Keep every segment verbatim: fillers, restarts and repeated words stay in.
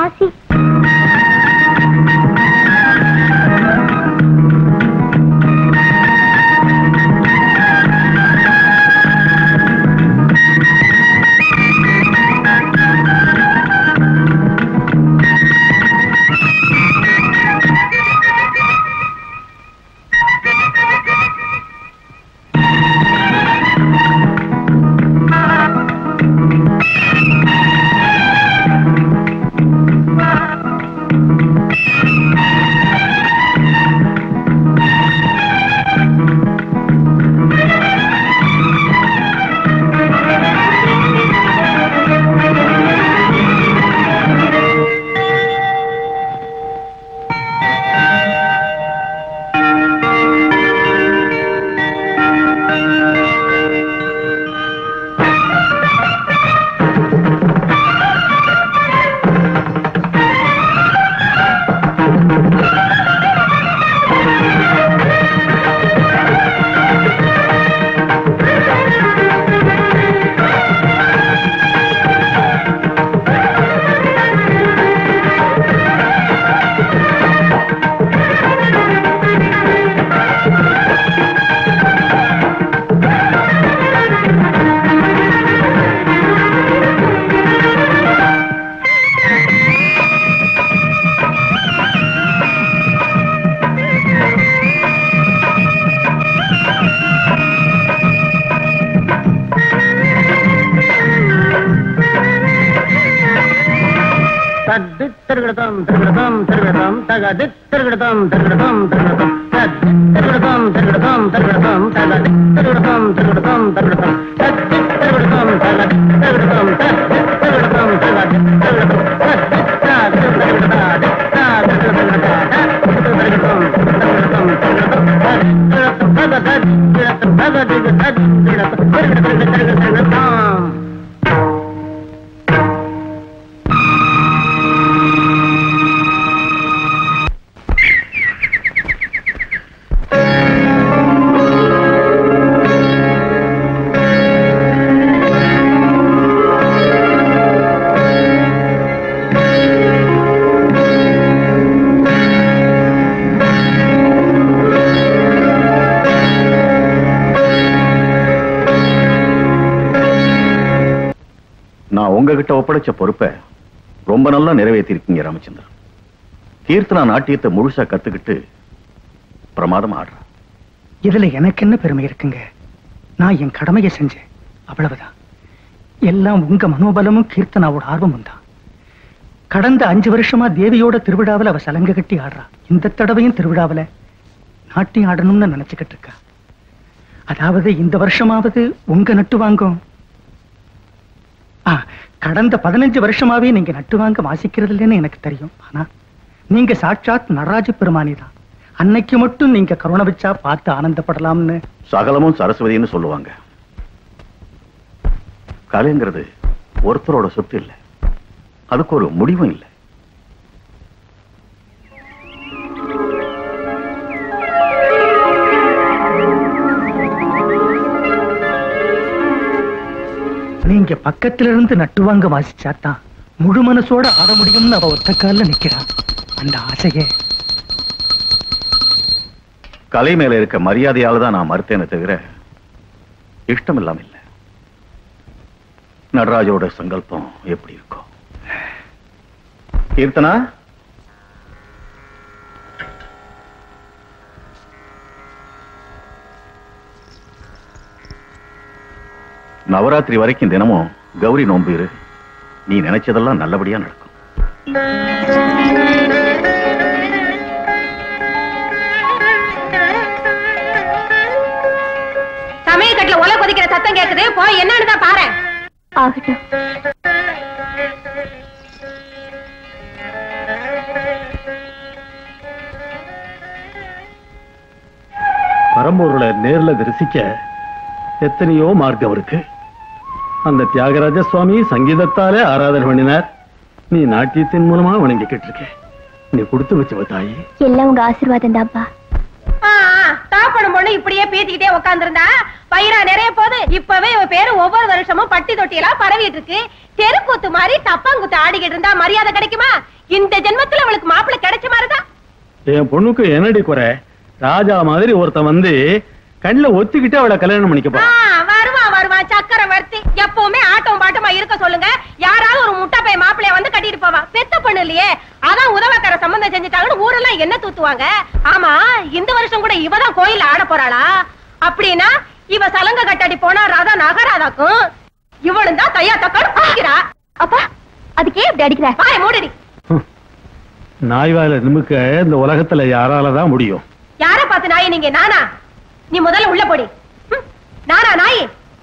வாசி. உங்ககிட்ட ஒப்படைச்ச பொறுப்பை ரொம்ப நல்லா நிறைவேற்றிருக்கீங்க ராமச்சந்திரன். கீர்த்தனா நாட்டியத்தை முழுசா கத்துக்கிட்டு பிரமாதம் ஆடுற. இதுல எனக்கு என்ன பெருமை இருக்குங்க? நான் என் கடமையை செஞ்சேன், அவ்வளவுதான். எல்லாம் உங்க மனோபலமும் கீர்த்தனாவோட ஆர்வமும் தான். கடந்த அஞ்சு வருஷமா தேவியோட திருவிழாவில் அவ சலங்க கட்டி ஆடுறா. இந்த தடவையும் திருவிழாவில் நாட்டியம் ஆடணும்னு நினைச்சுக்கிட்டு இருக்கா. அதாவது இந்த வருஷமாவது உங்க நட்டு வாங்கும். கடந்த பதினஞ்சு வருஷமாவே நீங்க நட்டு வாங்க வாசிக்கிறது இல்லைன்னு எனக்கு தெரியும். ஆனா நீங்க சாட்சாத் நடராஜ பெருமானி தான். அன்னைக்கு மட்டும் நீங்க கருணை வச்சா பார்த்து ஆனந்தப்படலாம்னு. சகலமும் சரஸ்வதினு சொல்லுவாங்க. கலைங்கிறது ஒருத்தரோட சொத்து இல்லை, அதுக்கு ஒரு முடிவும் இல்லை. நீங்க பக்கத்துல இருந்து நட்டுவாங்க வாசிச்சாதான் முழு மனசோட ஆட முடியும்னு அவ ஒத்த காலில் நிக்கிறான். அந்த ஆசையே கலை மேல இருக்க மரியாதையால தான் நான் மறுத்தேனே தவிர இஷ்டம் இல்லாம இல்லை. நடராஜோட சங்கல்பம் எப்படி இருக்கும்? கீர்த்தனா, நவராத்திரி வரைக்கும் தினமும் கௌரி நோன்பு இரு. நீ நினைச்சதெல்லாம் நல்லபடியா நடக்கும். சமயக்கட்டுல ஒலை கொதிக்கிற சத்தம் கேக்குது, போய் என்னன்னு தான் பாரு. ஆகட்டும். பரம்பொருளை நேர்ல தரிசிக்க எத்தனையோ மார்க்கம் இருக்கு. அந்த தியாகராஜ சுவாமி சங்கீதத்தாலே ஆராதனை பண்ணினார். நீ நாட்டியத்தின் மூலமா வணங்கிக்கிட்டு இருக்க. நீ கொடுத்து வச்சவ தாயி. எல்லாம் உங்க ஆசீர்வாதம் தான்ப்பா. தாப்படும் பொண்ணு இப்படியே பேசிக்கிட்டே உட்கார்ந்துருந்தா பயிரா நிறைய போது. இப்பவே இவ பேரு ஒவ்வொரு வருஷமும் பட்டி தொட்டியெல்லாம் பரவிட்டு இருக்கு. தெருக்கூத்து மாதிரி தப்பாங்குத்து ஆடிக்கிட்டு இருந்தா மரியாதை கிடைக்குமா? இந்த ஜென்மத்துல அவளுக்கு மாப்பிள்ளை கிடைச்ச மாதிரிதான். என் பொண்ணுக்கு என்னடி குறை? ராஜா மாதிரி ஒருத்தன் வந்து கண்ணுல ஒத்திக்கிட்டு அவளை கல்யாணம் பண்ணிக்கப்பா. வருவான் வருவான் சக்கரவர்த்தி. எப்பவுமே ஆட்டம் பாட்டமா இருக்க சொல்லுங்க. யாராவது ஒரு முட்டை பைய மாப்பிளைய வந்து கட்டிட்டு போவான். பெத்த பொண்ணு இல்லையே, அதான் உதவக்கார சம்பந்தம் செஞ்சுட்டாங்கன்னு ஊரெல்லாம் என்ன தூத்துவாங்க. ஆமா, இந்த வருஷம் கூட இவதான் கோயில்ல ஆட போறாளா? அப்படின்னா இவ சலங்க கட்டாடி போனா ராதா நகராதாக்கும். இவளும் தான் தையா தக்காடு குடிக்கிறா. அப்பா அதுக்கே இப்படி அடிக்கிற? வாய மூடுடி. நாய்வாயில நிமிக்க இந்த உலகத்துல யாராலதான் முடியும்? யார பார்த்து நாய் நீங்க? நானா? நீ முதல்ல உள்ள போடி. நானா நாய்?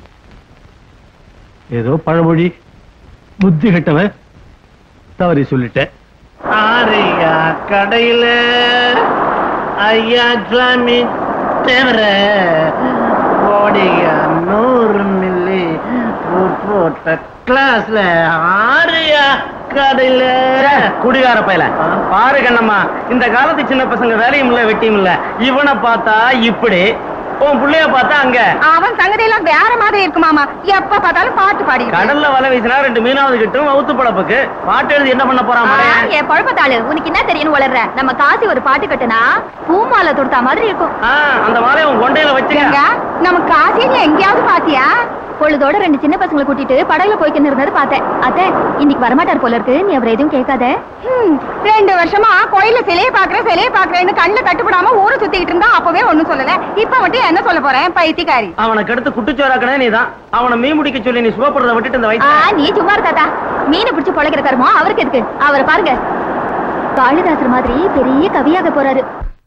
ஏதோ பழமொழி, புத்தி கட்டவன் தவறி சொல்லிட்டேன். ஆரியா கடையில ஐயா சாமி தேவர ஓடியா நூறு மில்லி போட்ட கிளாஸ்ல ஆரியா கடையில. குடிகார பையல பாரு கண்ணம்மா, இந்த காலத்து சின்ன பசங்க வேலையும் இல்ல வெட்டியும் இல்ல. இவனை பார்த்தா இப்படி, உன் புள்ளைய பார்த்தா அங்க. அவன் சங்கதி எல்லாம் வேற மாதிரி இருக்குமாமா. எப்ப பார்த்தாலும் பாட்டு பாடி. கடல்ல வலை வீசினா ரெண்டு மீனாவது கிட்டும் வவுத்து பழப்புக்கு. பாட்டு எழுதி என்ன பண்ண போறான்? என் பழப்பத்தாளு உனக்கு என்ன தெரியும் வளர்ற? நம்ம காசி ஒரு பாட்டு கட்டுனா பூமாலை தொடுத்தா மாதிரி இருக்கும். அந்த மாலையை உன் கொண்டையில வச்சுங்க. நம்ம காசியில எங்கேயாவது பாத்தியா? பொழுதோட ரெண்டு சின்ன பசங்களை கூட்டிட்டு படகுல போய்க்கின்னு இருந்தது பார்த்தேன். அத்தை இன்னைக்கு வரமாட்டார் போல இருக்கு. நீ அவரை எதுவும் கேட்காத. ரெண்டு வருஷமா கோயில சிலையை பாக்குறேன் சிலையை பாக்குறேன்னு கண்ணுல கட்டுப்படாம ஊரை சுத்திக்கிட்டு இருந்தா அப்பவே ஒண்ணும் சொல்லல. இப்ப மட்டும் என்ன சொல்ல போறேன்? பைத்தியக்காரி. அவனுக்கு அடுத்து குட்டுச்சோராக்கனே நீதான். அவனை மீன் முடிக்க சொல்லி நீ சுகப்படுறத விட்டுட்டு இந்த வயசு. நீ சும்மா தாத்தா. மீனை பிடிச்சு பொழைக்கிற கருமோ அவருக்கு எதுக்கு? அவரை பாருங்க, காளிதாசர் மாதிரி பெரிய கவியாக போறாரு.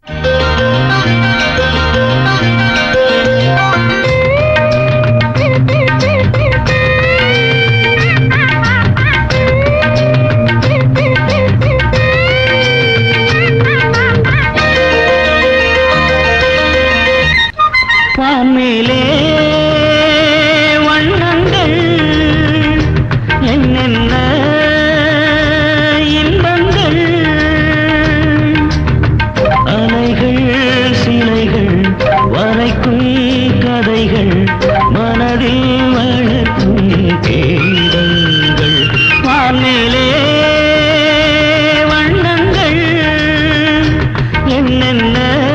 வான்மேலே வண்ணங்கள் என்னென்ன இன்பங்கள், அலைகள் சிலைகள் வரைக்கும் கதைகள் மனதில் வளர்க்கும் கீதங்கள். வான்மேலே வண்ணங்கள் என்னென்ன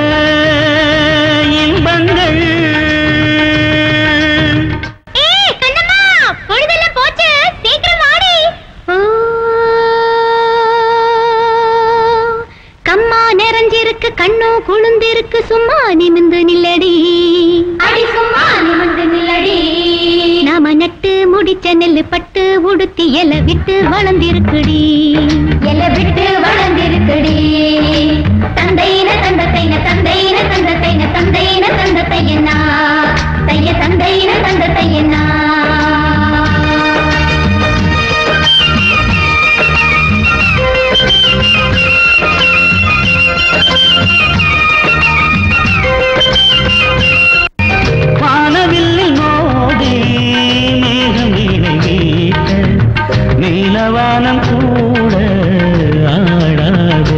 கண்ணோ குழுந்திருக்கு. சும்மா நிமிந்து நில்லடி, அடி சும்மா நிமிந்து நில்லடி. நாம நட்டு முடிச்ச நெல்லு பட்டு உடுத்தி எல விட்டு வளர்ந்திருக்குடி, எல விட்டு வளர்ந்திருக்குடி. தந்தையின தந்த தைன தந்தையின தந்த தைன தந்தையின தந்த தையனா தைய தந்தையின தந்த தையனா. வானவில்லில் மோதி மேகம் வீணை வீட்ட நீலவானம் கூட ஆடாதோ.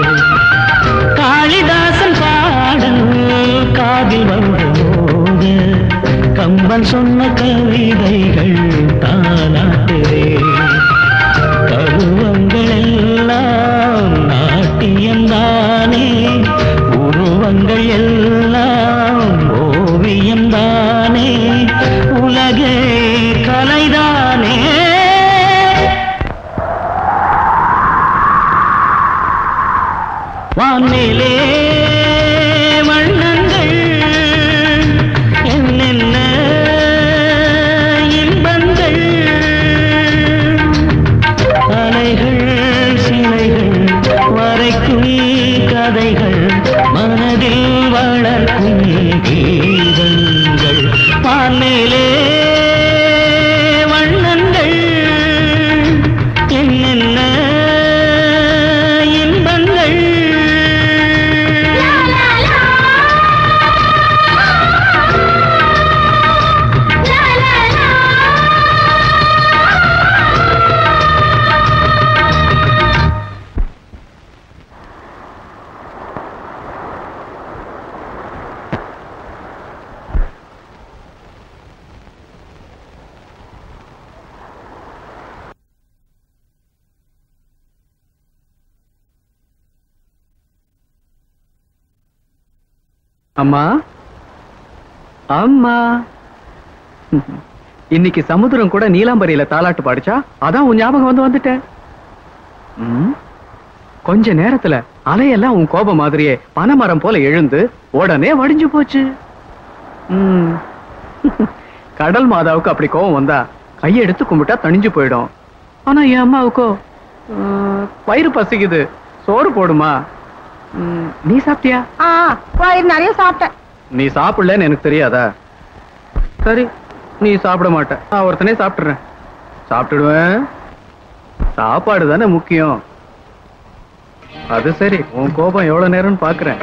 காளிதாசன் பாடல் காதில் வரும்போது கம்பன் சொன்ன கவிதைகள் தானாட்டுதே. பருவங்கள் எல்லாம் நாட்டியம்தானே, உருவங்கள் எல்லாம் ஓவியம் தானே, உலகே கலைதானே. வான்மேலே வண்ணங்கள் என்னென்ன இன்பங்கள், அலைகள் சிலைகள் வரைக்கும் கதைகள் மனதில் வளர்க்கும் கீதங்கள். வான்மேலே வண்ணங்கள் என்னென்ன இன்பங்கள். அம்மா அம்மா இன்னைக்கு சமுத்திரம் கூட நீலாம்பரியில தாலாட்டு பாடிச்சா அதான் உன் ஞாபகம் வந்து வந்துட்டேன். கொஞ்ச நேரத்துல அலையெல்லாம் உன் கோபம் மாதிரியே பனைமரம் போல எழுந்து உடனே வடிஞ்சு போச்சு. கடல் மாதாவுக்கு அப்படி கோபம் வந்தா கையெடுத்து கும்பிட்டா தணிஞ்சு போயிடும். ஆனா என் அம்மாவுக்கோ வயிறு பசிக்குது, சோறு போடுமா. நீ சாப்பிட்டியா? வயிறு நிறைய சாப்பிட்டேன். நீ சாப்பிடலன்னு எனக்கு தெரியாதா? சரி, நீ சாப்பிட மாட்ட, நான் ஒருத்தனே சாப்பிட்டுறேன். சாப்பிட்டுடுவேன், சாப்பாடு தானே முக்கியம். அது சரி, உன் கோபம் எவ்வளவு நேரம்னு பாக்குறேன்.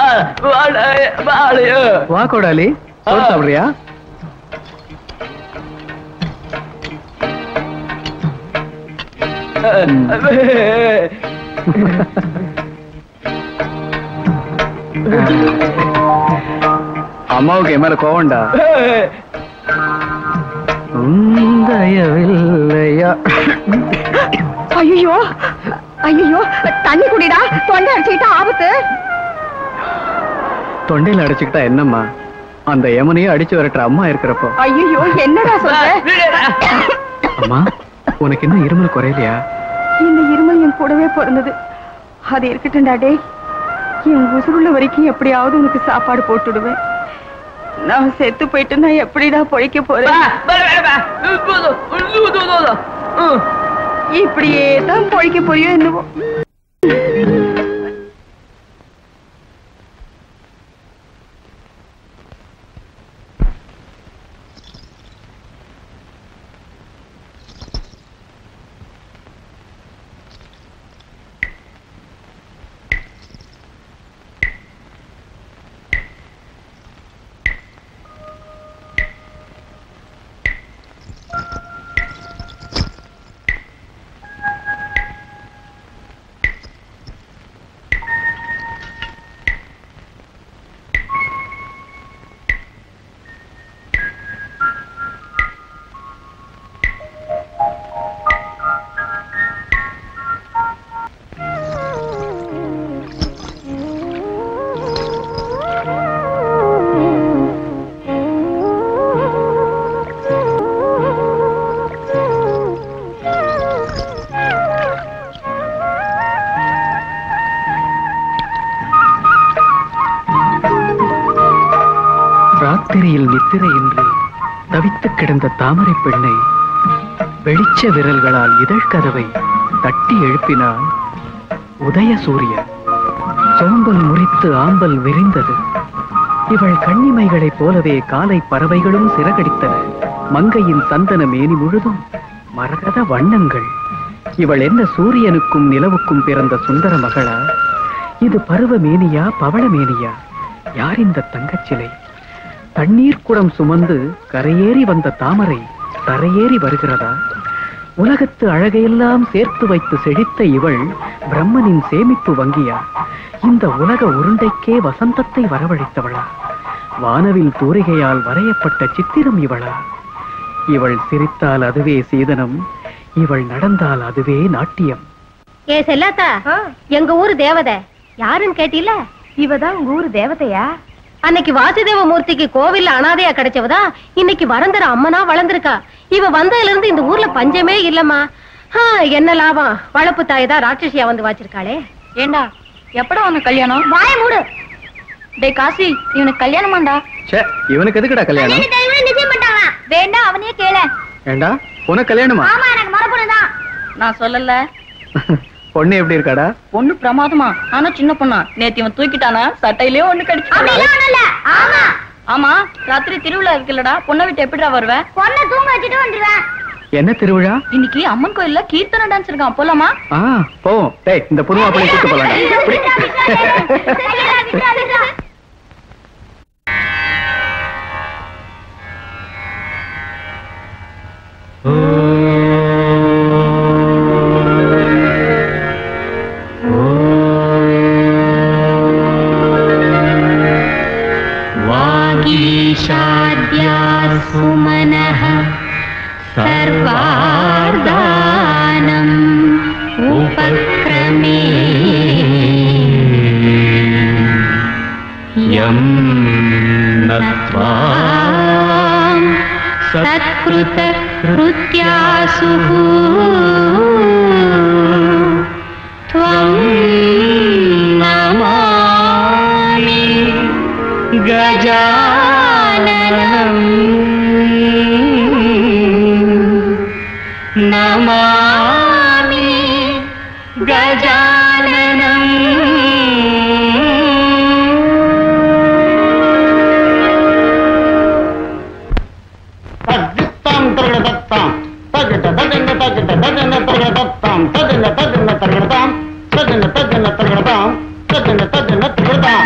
வா கோடாலி, சோறு சாப்பிடுறியா? அம்மாவுக்கு என் மேல கோவம்டா. ஐயோ ஐயோ, தண்ணி குடிடா, தொண்டை அடிச்சுக்கிட்டா ஆபத்து. தொண்டையில அடிச்சுக்கிட்டா என்னம்மா, அந்த யமனையும் அடிச்சு வரட்டுற அம்மா இருக்கிறப்போ. ஐயோ, என்னடா சொல்ற? அம்மா, உனக்கு என்ன இருமல் குறையலையா? இந்த இருமல் என் கூடவே பிறந்தது. அது இருக்கட்டும்டா டேய், என் உசுருள்ள வரைக்கும் எப்படியாவது உனக்கு சாப்பாடு போட்டுடுவேன். நான் செத்து போயிட்டு நான் எப்படிடா பொழைக்க போறேன்? இப்படியே தான் பொழைக்க போறியோ என்னவோ. ராத்திரியில் நித்திரையின்றி தவித்து கிடந்த தாமரை பெண்ணை வெளிச்ச விரல்களால் இதழ் கதவை தட்டி எழுப்பினான் உதய சூரியன். சோம்பல் முறித்து ஆம்பல் விரிந்தது. இவள் கண்ணிமைகளைப் போலவே காலை பறவைகளும் சிறகடித்தன. மங்கையின் சந்தன மேனி முழுதும் மரகத வண்ணங்கள். இவள் என்ன சூரியனுக்கும் நிலவுக்கும் பிறந்த சுந்தர மகளா? இது பருவ மேனியா பவள மேனியா? யார் இந்த தங்கச்சிலை? தண்ணீர் குடம் சுமந்து கரையேறி வந்த தாமரை தரையேறி வருகிறதா? உலகத்து அழகையெல்லாம் சேர்த்து வைத்து செழித்த இவள் பிரம்மனின் சேமிப்பு வங்கியா? இந்த உலக உருண்டைக்கே வசந்தத்தை வரவழைத்தவளா? வானவில் தூரிகையால் வரையப்பட்ட சித்திரம் இவளா? இவள் சிரித்தால் அதுவே சீதனம், இவள் நடந்தால் அதுவே நாட்டியம். ஏ செல்லாத்தா, எங்க ஊரு தேவதை யாருன்னு கேட்டீல? இவதான் உங்க ஊரு தேவதையா? அன்னைக்கு வாசுதேவ மூர்த்திக்கு கோவில்ல அனாதையா கிடைச்சவதா இன்னைக்கு வரந்தர அம்மனா வளர்ந்திருக்கா. இவ வந்ததுல இருந்து இந்த ஊர்ல பஞ்சமே இல்லம்மா. என்ன லாபம், வளப்பு தாய் தான் ராட்சசியா வந்து வாச்சிருக்காளே. ஏண்டா, எப்படா உனக்கு கல்யாணம்? வாய மூடு. டே காசி, இவனுக்கு கல்யாணமாண்டா? இவனுக்கு எதுக்குடா கல்யாணம்? வேண்டாம், அவனையே கேள. ஏண்டா, உனக்கு கல்யாணமா? ஆமா, எனக்கு மரபுதான். நான் சொல்லல. பொண்ணு எப்படி இருக்காடா? பொண்ணு பிரமாதமா, ஆனா சின்ன பொண்ணா. நேத்து இவன் தூக்கிட்டானா, சட்டையிலே ஒண்ணு கடிச்சு. ஆமா, ராத்திரி திருவிழா இருக்குல்லடா, பொண்ணை விட்டு எப்படிடா வருவேன்? பொண்ணை தூங்க வச்சுட்டு வந்துருவேன். என்ன திருவிழா? இன்னைக்கு அம்மன் கோயில்ல கீர்த்தனை டான்ஸ் இருக்கான், போலாமா? ஆ, போவோம். டேய், இந்த புது மாப்பிள்ளை கூட்டு போலாம்டா. सुमनः सर्वार्धानम् उपक्रमे यम् सत्कृत कृत्यासुः त्वं नमामि गजाननम् नमामि गजाननम् तद्दित्तां तर्गदत्तां तद्दित तद्दिन्न तद्दित तद्दिन्न तर्गदत्तां तद्दिन्न तद्दिन्न तर्गदतां तद्दिन्न तद्दिन्न तर्गदतां तद्दिन्न तद्दिन्न तर्गदतां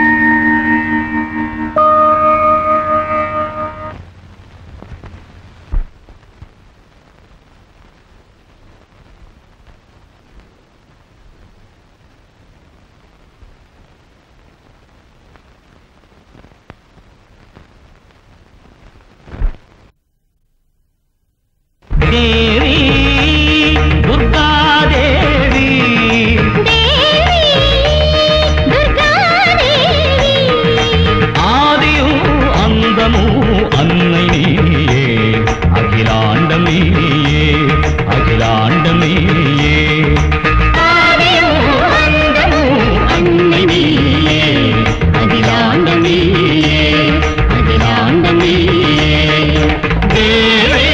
देवी दुर्गा देवी देवी दुर्गा देवी आदियु अंदमु अन्नै नीये अखिलांडं नीये अखिलांडं नीये आदियु अंदमु अन्नै नीये अखिलांडं नीये अखिलांडं नीये देवी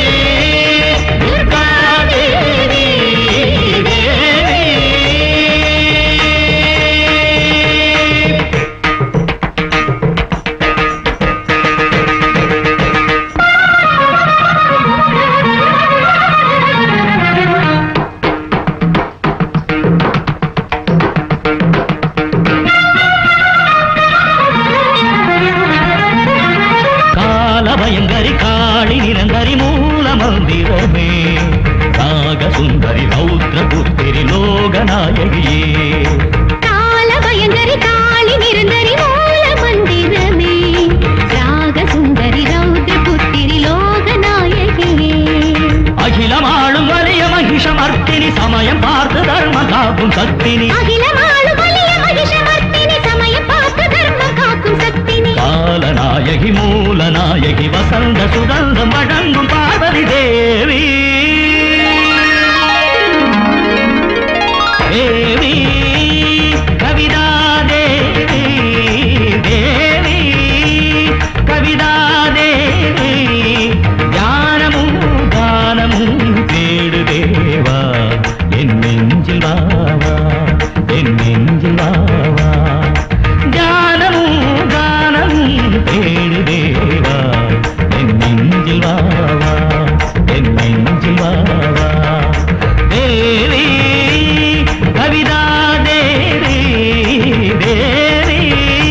भयंकरी काली निरंतरी मूल मंदिरमे नाग सुंदरी रौद्र पुत्री लोकनायकिये काल भयंकरी काली निरंतरी मूल मंदिरमे नाग सुंदरी रौद्र पुत्री लोकनायकिये अखिलमाळुम वलिय महिषमर्दिनि समयं पार्த்து धर्म काக்கும் சக்தினி अखिलमाळुम वलिय महिषमर्दिनि समयं पार्த்து धर्म काக்கும் சக்தினி कालनायकि मूलनायकि वसंत सुगंधं वழங்கும் பார்வதி தேவி देवी कविता देवी देवी कविता देवी ஞானமும் கானமும் தேடு தேவா என் நெஞ்சில் வாவா என் நெஞ்சில் வாவா ஞானமும் கானமும் தேடு தேவா என் நெஞ்சில் வாவா என் நெஞ்சில் வாவா தேவி कविता देवी देवी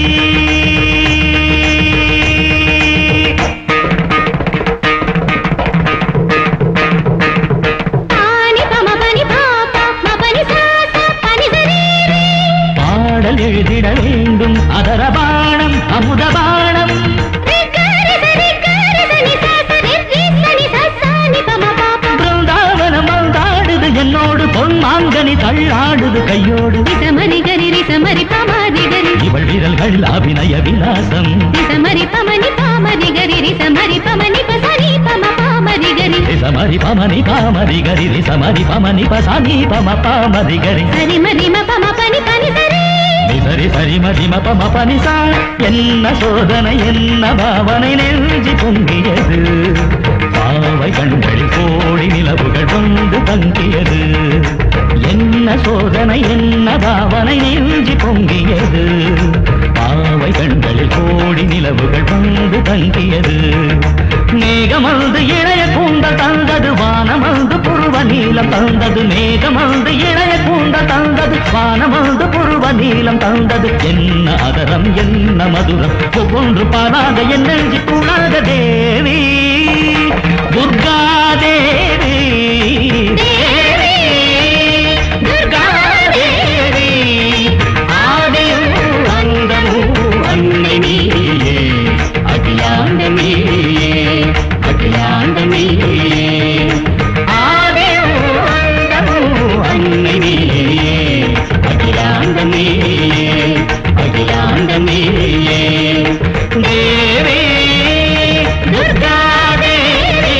पानी पम पनी पापा म पनी सासा पनी सरीरे பாடல் எழுதிட வேண்டும் அதர பாணம் அமுத பாணம் रिकरे रिकरे सनी सासा रि सनी सासा नि पम पापा பிருந்தாவனம் வந்தாடுது என்னோடு பொன்மாங்கனி தள்ளாடுது கையோடு रिसमरि गरि रिसमरि पमरि गरि இவள் விரல்களில் அபிநய விலாசம் रिसमरि पमनि पामरि गरि रिसमरि पमनि पसनि पम पामरि गरि ரிசமரி பமனி பாமரி கரி ரிசமரி பமனி பசனி பம பாமரி கரி सरि मरि म पम पनि पनि सरि சரி சரி மதிம பம பனிசா என்ன சோதனை என்ன பாவனை நெஞ்சி பொங்கியது பாவை கண்களில் கோடி நிலவுகள் வந்து தங்கியது என்ன சோதனை என்ன பாவனை நெஞ்சி பொங்கியது பாவை கண்களில் கோடி நிலவுகள் வந்து தங்கியது மேகமல்து இளைய கூந்தல் தந்தது வானமல்து புருவ நீலம் தந்தது மேகமல்து இளைய கூந்தல் தந்தது வானமல்து புருவ நீலம் தந்தது என்ன அதரம் என்ன மதுரம் ஒவ்வொன்று பாராத என் நெஞ்சு கூடாத தேவி துர்கா தேவி தேவி துர்கா தேவி ஆதியும் அந்தமும் அன்னை நீயே அகிலாண்ட நீயே அகிலாண்ட நீயே ஆதியும் அந்தமும் அன்னை நீயே அகிலாண்ட நீயே அகிலாண்ட நீயே தேவி துர்கா தேவி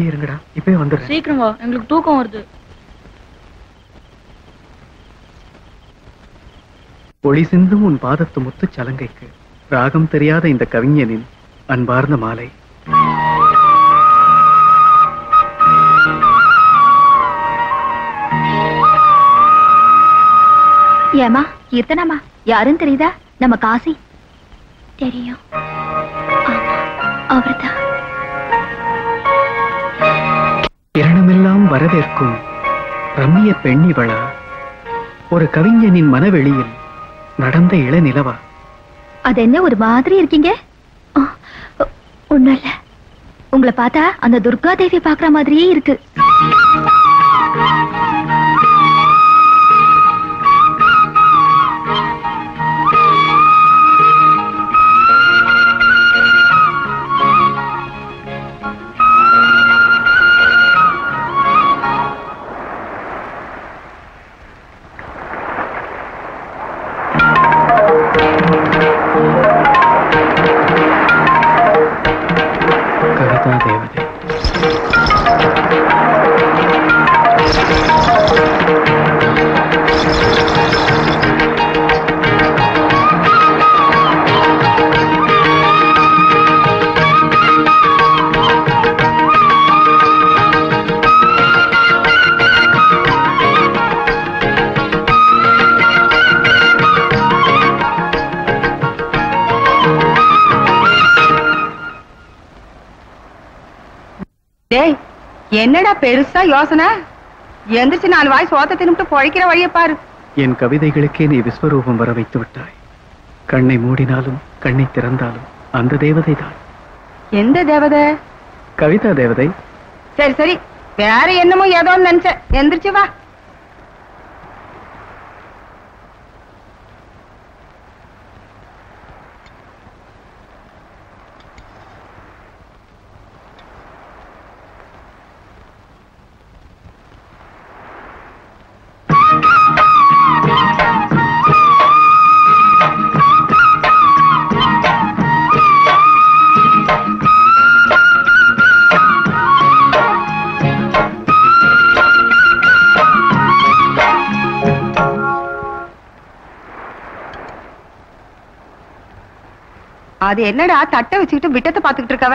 இப்படியே இருங்கடா, இப்பவே வந்துடுறேன். சீக்கிரம் வா, எங்களுக்கு தூக்கம் வருது. ஒளி சிந்தும் உன் பாதத்து முத்து சலங்கைக்கு ராகம் தெரியாத இந்த கவிஞனின் அன்பார்ந்த மாலை. ஏமா கீர்த்தனாமா யாருன்னு தெரியுதா? நம்ம காசி. தெரியும், அவர்தான். கிரணமெல்லாம் வரவேற்கும் ரம்மிய பெண்ணிவளா, ஒரு கவிஞனின் மனவெளியில் நடந்த இளநிலவா. அது என்ன ஒரு மாதிரி இருக்கீங்க? ஒண்ணும் இல்ல, உங்களை பார்த்தா அந்த துர்கா தேவி பாக்குற மாதிரியே இருக்கு. கவிதா தேவதை. டேய், என்னடா பெருசா யோசனை? எந்திரிச்சு நாலு வாய் சோத்த தின்னுட்டு பொழைக்கிற வழிய பாரு. என் கவிதைகளுக்கே நீ விஸ்வரூபம் வர வைத்து விட்டாய். கண்ணை மூடினாலும் கண்ணை திறந்தாலும் அந்த தேவதை தான். எந்த தேவதை? கவிதா தேவதை. சரி சரி, வேற என்னமோ ஏதோ நினைச்ச. எந்திரிச்சு வா. அது என்னடா தட்டை வச்சுக்கிட்டு விட்டத்தை பாத்துக்கிட்டு இருக்கவ?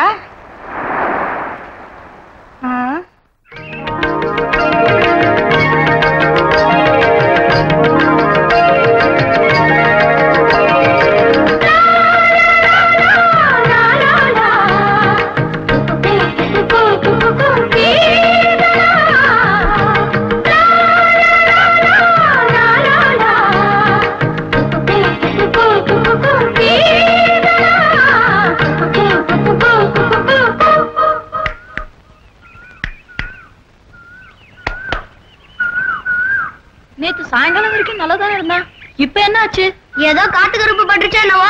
நேத்து சாயங்காலம் வரைக்கும் நல்லதானே இருந்தா, இப்ப என்ன ஆச்சு? ஏதோ காட்டு கருப்பு பட்டுச்சா என்னவோ.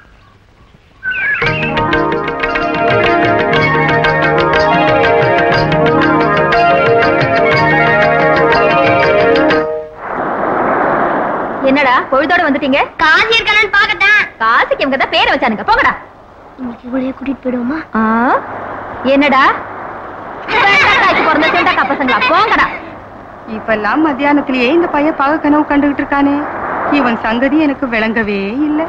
என்னடா பொழுதோட வந்துட்டீங்க? காசி இருக்கலன்னு பாக்கட்டேன். காசிக்கு இவங்க தான் பேரை வச்சானுங்க. போங்கடா. இன்னைக்கு இவளையே கூட்டிட்டு போயிடுவோமா? என்னடா பிறந்த சேண்டா பசங்களா? போங்கடா. இப்பெல்லாம் மத்தியானத்திலேயே இந்த பையன் பக கனவு கண்டுகிட்டு இருக்கானே, இவன் சங்கதி எனக்கு விளங்கவே இல்லை.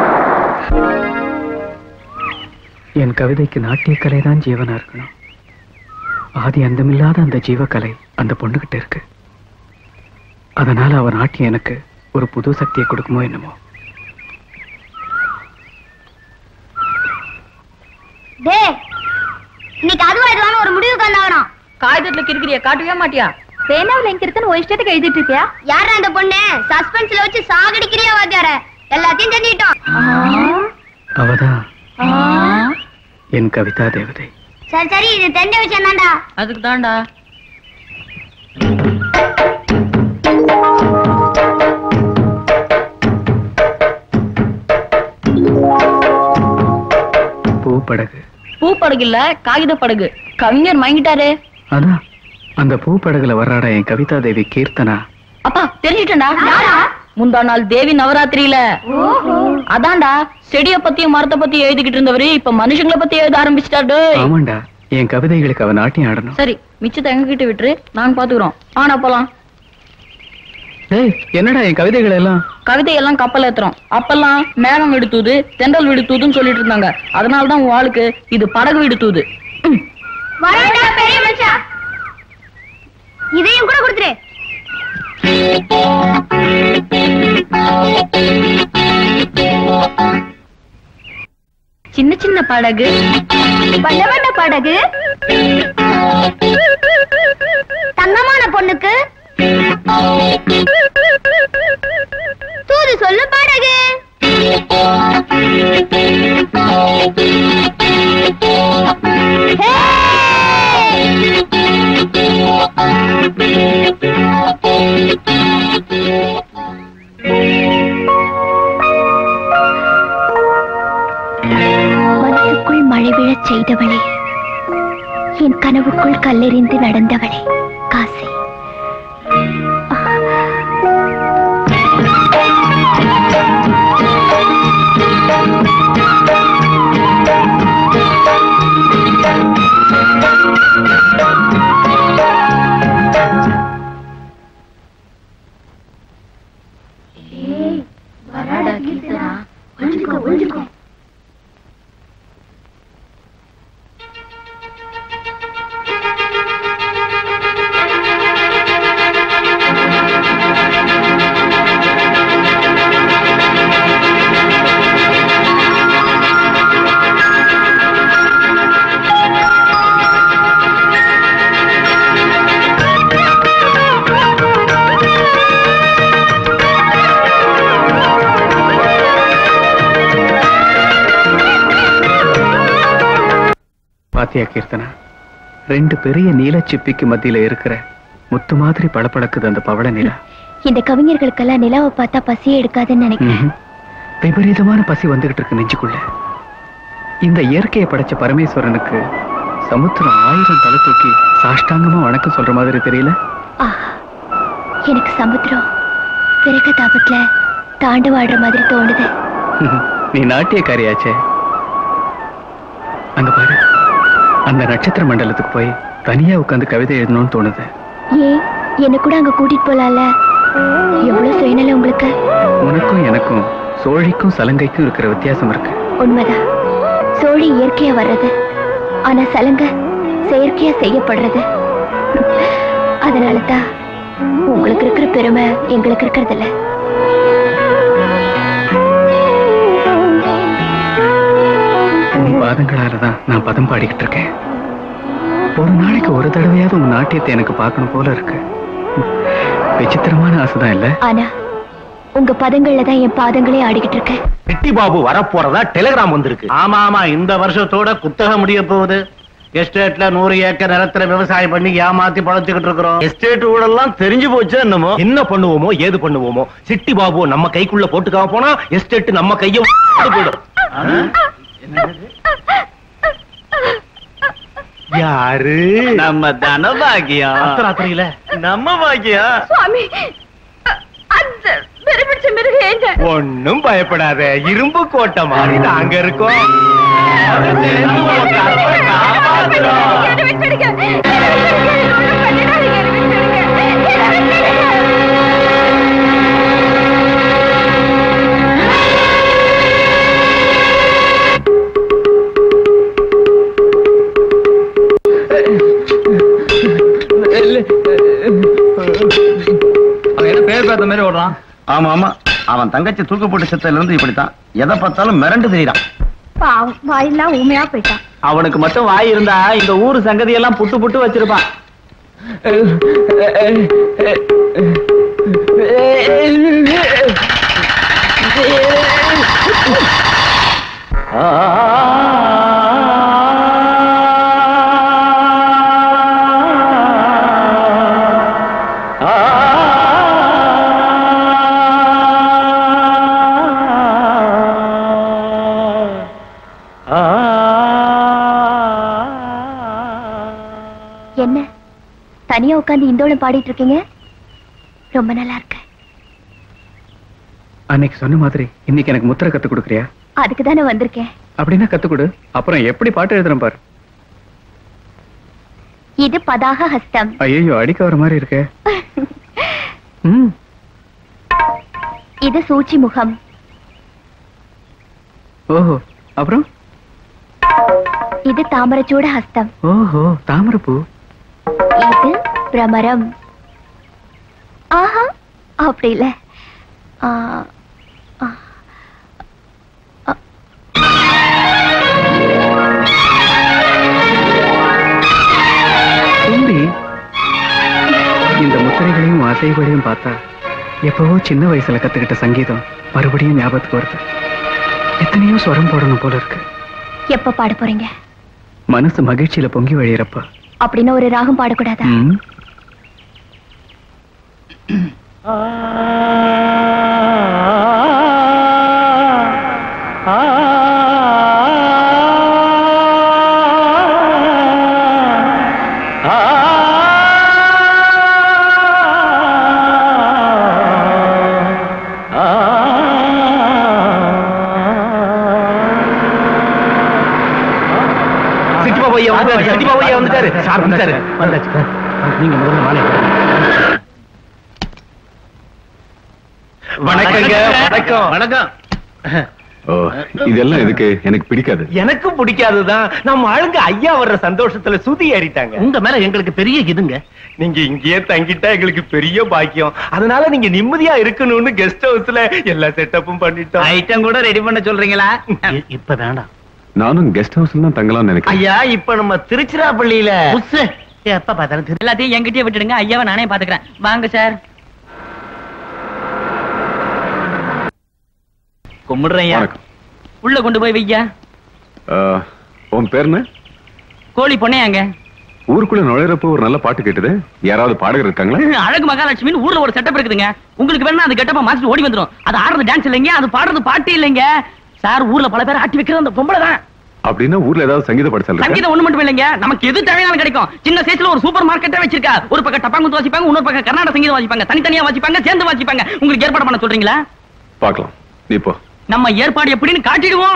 என் கவிதைக்கு நாட்டிய கலை தான் ஜீவனா இருக்கணும். ஆதி அந்தமில்லாத அந்த ஜீவக்கலை அந்த பொண்ணுகிட்ட இருக்கு. அதனால அவன் நாட்டியம் எனக்கு ஒரு புது சக்தியை கொடுக்குமோ என்னமோ. இன்னைக்கு அதுவா இதுவான ஒரு முடிவு கண்டாகணும். காகிதத்துல கிறுக்கிறியா, காட்டவே மாட்டியா? பேனாவில் எங்க இருக்குன்னு ஒரு இஷ்டத்துக்கு எழுதிட்டு இருக்கியா? யாரா அந்த பொண்ணு? சஸ்பென்ஸ்ல வச்சு சாகடிக்கிறியா வாத்தியார? எல்லாத்தையும் தெரிஞ்சிட்டோம். அவதான் என் கவிதா தேவதை. சரி சரி, இது தெரிஞ்ச விஷயம் தான்டா. அதுக்கு தான்டா. பூப்படகு. பூப்படகு இல்ல, காகித படகு. கவிஞர் மயங்கிட்டாரு. அதான் அந்த பூப்படகுல வர்றாடா என் கவிதா தேவி கீர்த்தனா. அப்பா தெரிஞ்சுட்டா. முந்தா நாள் தேவி நவராத்திரியில அதான்டா செடிய பத்தியும் மரத்தை பத்தியும் எழுதிக்கிட்டு இருந்தவரு இப்ப மனுஷங்களை பத்தி எழுத ஆரம்பிச்சிட்டாரு. ஆமாண்டா, என் கவிதைகளுக்கு அவன் நாட்டியம் ஆடணும். சரி, மிச்சத்தை எங்க கிட்ட விட்டுரு, நாங்க பாத்துக்கிறோம். ஆனா போலாம். டேய், என்னடா என் கவிதைகள் எல்லாம்? கவிதை எல்லாம் கப்பல் ஏத்துறோம். அப்பெல்லாம் மேகம் விடுத்தூது, தென்றல் விடுத்தூதுன்னு சொல்லிட்டு இருந்தாங்க. அதனாலதான் உன் ஆளுக்கு இது படகு விடுத்தூது. இதையும் கூட கொடுத்துரு. சின்ன சின்ன படகு, வண்ண வண்ண படகு, தங்கமான பொண்ணுக்கு தூது சொல்லு படகு. மனசுக்குள் மழை விழச் செய்தவளே, என் கனவுக்குள் கல்லெறிந்து நடந்தவளே காசி. பாத்தியா கீர்த்தனா, ரெண்டு பெரிய நீலச்சிப்பிக்கு மத்தியில இருக்கிற முத்து மாதிரி பளபளக்குது அந்த பவள நிலா. இந்த கவிஞர்களுக்கெல்லாம் நிலாவை பார்த்தா பசியே எடுக்காதுன்னு நினைக்கிறேன். விபரீதமான பசி வந்துகிட்டு இருக்கு நெஞ்சுக்குள்ள. இந்த இயற்கையை படைச்ச பரமேஸ்வரனுக்கு சமுத்திரம் ஆயிரம் தலை தூக்கி சாஷ்டாங்கமா வணக்கம் சொல்ற மாதிரி தெரியல. எனக்கு சமுத்திரம் பிறகு தாபத்துல தாண்டு வாடுற மாதிரி தோணுது. நீ நாட்டியக்காரியாச்சே. அங்க பாரு, அந்த நட்சத்திர மண்டலத்துக்கு போய் தனியா உட்கார்ந்து கவிதை எழுதணும்னு தோணுது. ஏன் என்ன கூட அங்க கூட்டிட்டு போலால? எவ்வளவு சுயநலம் உங்களுக்கு. உனக்கும் எனக்கும் சோழிக்கும் சலங்கைக்கும் இருக்கிற வித்தியாசம் இருக்கு. உண்மைதான். சோழி இயற்கையா வர்றது, ஆனா சலங்கை செயற்கையா செய்யப்படுறது. அதனாலதான் உங்களுக்கு இருக்கிற பெருமை எங்களுக்கு இருக்கிறது இல்ல. உன் பாதங்களாலதான் நான் பதம் பாடிக்கிட்டு இருக்கேன். ஒரு நாளைக்கு ஒரு தடவையாவது உன் நாட்டியத்தை எனக்கு பார்க்கணும் போல இருக்கு. விசித்திரமான ஆசைதான் இல்ல? ஆனா உங்க பதங்கள்ல தான் என் பாதங்களே ஆடிக்கிட்டு இருக்கேன். சிட்டி பாபு வரப்போறதா டெலிகிராம் வந்திருக்கு. ஆமா ஆமா, இந்த வருஷத்தோட குத்தகை முடிய போகுது. எஸ்டேட்ல நூறு ஏக்கர் நிலத்துல விவசாயம் பண்ணி ஏமாத்தி பழச்சுக்கிட்டு இருக்கிறோம். எஸ்டேட் ஊழல்லாம் தெரிஞ்சு போச்சு. என்னமோ என்ன பண்ணுவோமோ ஏது பண்ணுவோமோ, சிட்டி பாபு நம்ம கைக்குள்ள போட்டுக்காம போனா எஸ்டேட் நம்ம கையும் போயிடும். யாரு? நம்ம தனபாகியா. ராத்திரியில நம்ம பாகியா. சுவாமி, அந்த பெருமிச்ச மிருக ஒன்னும் பயப்படாத, இரும்பு கோட்டை மாதிரி நாங்க இருக்கோம். பேர் பார்த்த மாதிரி ஓடுறான். ஆமா ஆமா, அவன் தங்கச்சி தூக்கு போட்டு செத்ததுல இருந்து இப்படித்தான். எதை பார்த்தாலும் மிரண்டு தெரியுறான். பாவம், வாயெல்லாம் ஊமையா போயிட்டான். அவனுக்கு மட்டும் வாய் இருந்தா இந்த ஊரு சங்கதி எல்லாம் புட்டு புட்டு வச்சிருப்பான். என்ன தனியா உட்கார்ந்து இந்தோளம் பாடிட்டு இருக்கீங்க? ரொம்ப நல்லா இருக்கு. அன்னைக்கு சொன்ன மாதிரி இன்னைக்கு எனக்கு முத்திரை கத்து கொடுக்குறியா? அதுக்கு தானே வந்திருக்கேன். அப்படின்னா கத்து கொடு. அப்புறம் எப்படி பாட்டு எழுதுறேன் பாரு. இது பதாக ஹஸ்தம். ஐயோ அடிக்க வர மாதிரி இருக்கு. ம். இது சூச்சி முகம். ஓஹோ, அப்புறம் இது தாமரச்சூட ஹஸ்தம். ஓஹோ, தாமரப்பூ. இது பிரமரம். ஆஹா, அப்படி இல்ல. ஆ, ஆ, ஆ. தும்பி, இந்த முத்திரைகளையும் அசைகளையும் பார்த்தா எப்பவோ சின்ன வயசுல கத்துக்கிட்ட சங்கீதம் மறுபடியும் ஞாபகத்துக்கு வருது. எத்தனையோ ஸ்வரம் போடணும் போல இருக்கு. எப்ப பாட போறீங்க? மனசு மகிழ்ச்சியில பொங்கி வழியறப்ப. அப்படின்னா ஒரு ராகம் பாடக்கூடாதா? ம். நீங்க முதல்ல மாலை. வணக்கங்க. வணக்கம். வணக்கம். இதெல்லாம் எதுக்கு? எனக்கு பிடிக்காது. எனக்கும் பிடிக்காதுதான். நம்ம ஆளுங்க ஐயா வர்ற சந்தோஷத்துல சுதி ஏறிட்டாங்க. உங்க மேல எங்களுக்கு பெரிய இதுங்க. நீங்க இங்கேயே தங்கிட்டா எங்களுக்கு பெரிய பாக்கியம். அதனால நீங்க நிம்மதியா இருக்கணும்னு கெஸ்ட் ஹவுஸ்ல எல்லா செட்டப்பும் பண்ணிட்டோம். ஐட்டம் கூட ரெடி பண்ண சொல்றீங்களா? இப்ப வேண்டாம். நானும் கெஸ்ட் ஹவுஸ்ல தான் தங்கலாம் நினைக்கிறேன். ஐயா, இப்ப நம்ம திருச்சிராப்பள்ளியில எப்ப பார்த்தாலும் எல்லாத்தையும் என்கிட்டயே விட்டுடுங்க. ஐயாவை நானே பாத்துக்கிறேன். வாங்க சார். கும்பிடுறேன். உள்ள கொண்டு போய் வையா. உன் பேர் என்ன? கோழி பொண்ணையாங்க. ஊருக்குள்ள நுழையிறப்போ ஒரு நல்ல பாட்டு கேட்டுது. யாராவது பாடகர் இருக்காங்களா? அழகு மகாலட்சுமி ஊர்ல ஒரு செட்டப் இருக்குதுங்க. உங்களுக்கு வேணா அது கெட்டப்ப மாஸ்டர் ஓடி வந்துரும். அது ஆடுறது டான்ஸ் இல்லைங்க, அது பாடுறது பாட்டு இல்லைங்க. சார், ஊர்ல பல பேர் ஆட்டி வைக்கிறது அந்த பொம்பளை தான். அப்படின்னா ஊர்ல ஏதாவது சங்கீத பாடசாலை? சங்கீதம் ஒண்ணு மட்டும் இல்லைங்க, நமக்கு எது தேவையான கிடைக்கும். சின்ன சைஸ்ல ஒரு சூப்பர் மார்க்கெட்டே வச்சிருக்கா. ஒரு பக்கம் டப்பாங்குத்து வாசிப்பாங்க, இன்னொரு பக்கம் கர்நாடக சங்கீதம் வாசிப்பாங்க. தனித்தனியா வாசிப்பாங்க, சேர்ந்து வாசிப்பாங்க. உங்களுக்கு ஏற்பாடு பண்ண சொல்றீங்களா? பார்க்கலாம். நீ போ. நம்ம ஏற்பாடு எப்படின்னு காட்டிடுவோம்.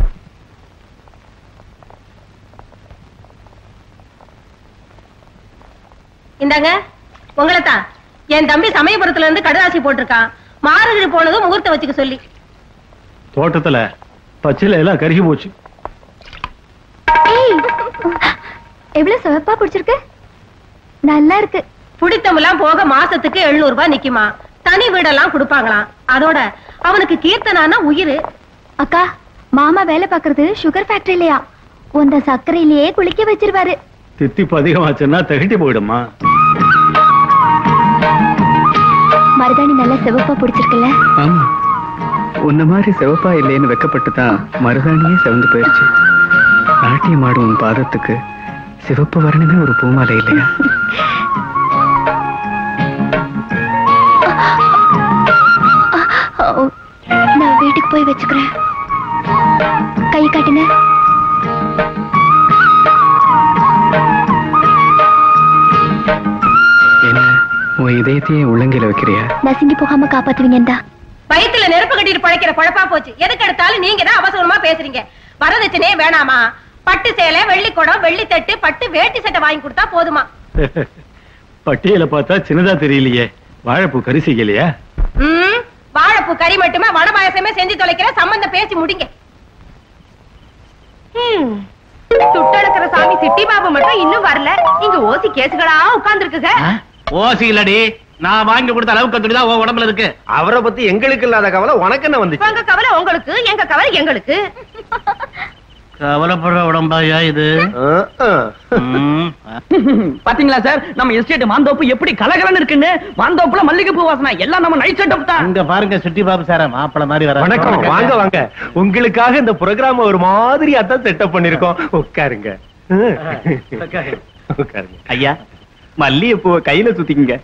இந்தாங்க உங்களை தான். என் தம்பி சமயபுரத்துல இருந்து கடதாசி போட்டிருக்கான். மாறுகிழி போனதும் முகூர்த்தம் வச்சுக்க சொல்லி. தோட்டத்துல பச்சில எல்லாம் கருகி போச்சு. எவ்வளவு சிவப்பா பிடிச்சிருக்கு. நல்லா இருக்கு. புடித்தமெல்லாம் போக மாசத்துக்கு எழுநூறு ரூபாய் நிக்குமா. தனி வீடெல்லாம் கொடுப்பாங்களாம். அதோட அவனுக்கு கீர்த்தனானா உயிர். அக்கா, மாமா வேலை பாக்குறது சுகர் ஃபேக்டரியிலயா? உந்த சர்க்கரையிலேயே குளிக்க வச்சிருவாரு. தித்திப்பு அதிகமாச்சுன்னா தகிட்டி போயிடுமா. மருதாணி நல்லா சிவப்பா பிடிச்சிருக்குல்ல? ஆமா, உன்ன மாதிரி சிவப்பா இல்லைன்னு வெக்கப்பட்டுதான் மருதாணியே சிவந்து போயிடுச்சு. நாட்டியம் ஆடும் உன் பாதத்துக்கு சிவப்பு வரணுமே ஒரு பூமாலை இல்லையா? நான் வீட்டுக்கு போய் வச்சுக்கிறேன். கை காட்டுங்க. என்ன, உன் இதயத்தையே உள்ளங்கையில வைக்கிறியா? நசுங்கி போகாம காப்பாத்துவீங்கடா. வயித்துல நெருப்பு கட்டிட்டு பழைக்கிற பழப்பா போச்சு. எதுக்கு எடுத்தாலும் நீங்க தான் அவசரமா பேசுறீங்க. வரதட்சணையே வேணாமா? பட்டு சேலை, வெள்ளி குடம், வெள்ளி தட்டு, பட்டு வேட்டி சட்டை வாங்கி கொடுத்தா போதுமா? பட்டியல பார்த்தா சின்னதா தெரியலையே. வாழைப்பூ கறி செய்யலையா? ம், வாழைப்பூ கறி மட்டுமே வடபாயசமே செஞ்சு தொலைக்கிற. சம்பந்தம் பேசி முடிங்க. துட்டெடுக்கிற சாமி சிட்டி பாபு மட்டும் இன்னும் வரல. இங்க ஓசி கேசுகளா உட்கார்ந்து இருக்குங்க. ஓசி இல்லடி, நான் வாங்கி கொடுத்த அளவுக்கு துணிதான் உன் உடம்புல இருக்கு. அவரை பத்தி எங்களுக்கு இல்லாத கவலை உனக்கு என்ன வந்துச்சு? உங்க கவலை உங்களுக்கு, எங்க கவலை எங்களுக்கு. கவலைப்படுற உடம்பாயா இது? பாத்தீங்களா சார், நம்ம எஸ்டேட் மாந்தோப்பு எப்படி கலகலன்னு இருக்குன்னு. மாந்தோப்புல மல்லிகை பூ வாசனை எல்லாம் நம்ம நைட் செட்டப் தான். இங்க பாருங்க சிட்டி பாபு சார மாப்பிள மாதிரி வர. வணக்கம். வாங்க வாங்க. உங்களுக்காக இந்த புரோகிராம் ஒரு மாதிரியா தான் செட்டப் பண்ணிருக்கோம். உட்காருங்க. உட்காருங்க. ஐயா, மல்லிகை பூவை கையில சுத்திங்க.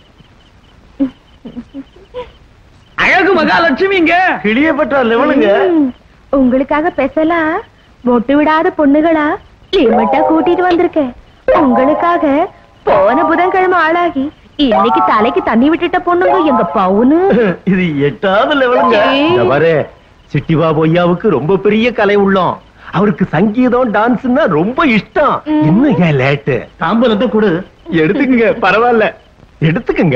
அழகு மகாலட்சுமிங்க. கிளியப்பட்ட லெவலுங்க. உங்களுக்காக பேசலாம். மொட்டு விடாத பொண்ணுகளா லிமிட்டா கூட்டிட்டு வந்திருக்கேன். உங்களுக்காக போன புதன்கிழமை ஆளாகி இன்னைக்கு தலைக்கு தண்ணி விட்டுட்ட பொண்ணுங்க எங்க பவுனு. இது எட்டாவது லெவலுங்க. பாரு, சிட்டி பாபு ஐயாவுக்கு ரொம்ப பெரிய கலை உள்ளோம். அவருக்கு சங்கீதம் டான்ஸ்னா ரொம்ப இஷ்டம். இன்னும் ஏன் லேட்டு? தாம்பூலத்தை கொடு. எடுத்துக்கங்க, பரவாயில்ல, எடுத்துக்கங்க.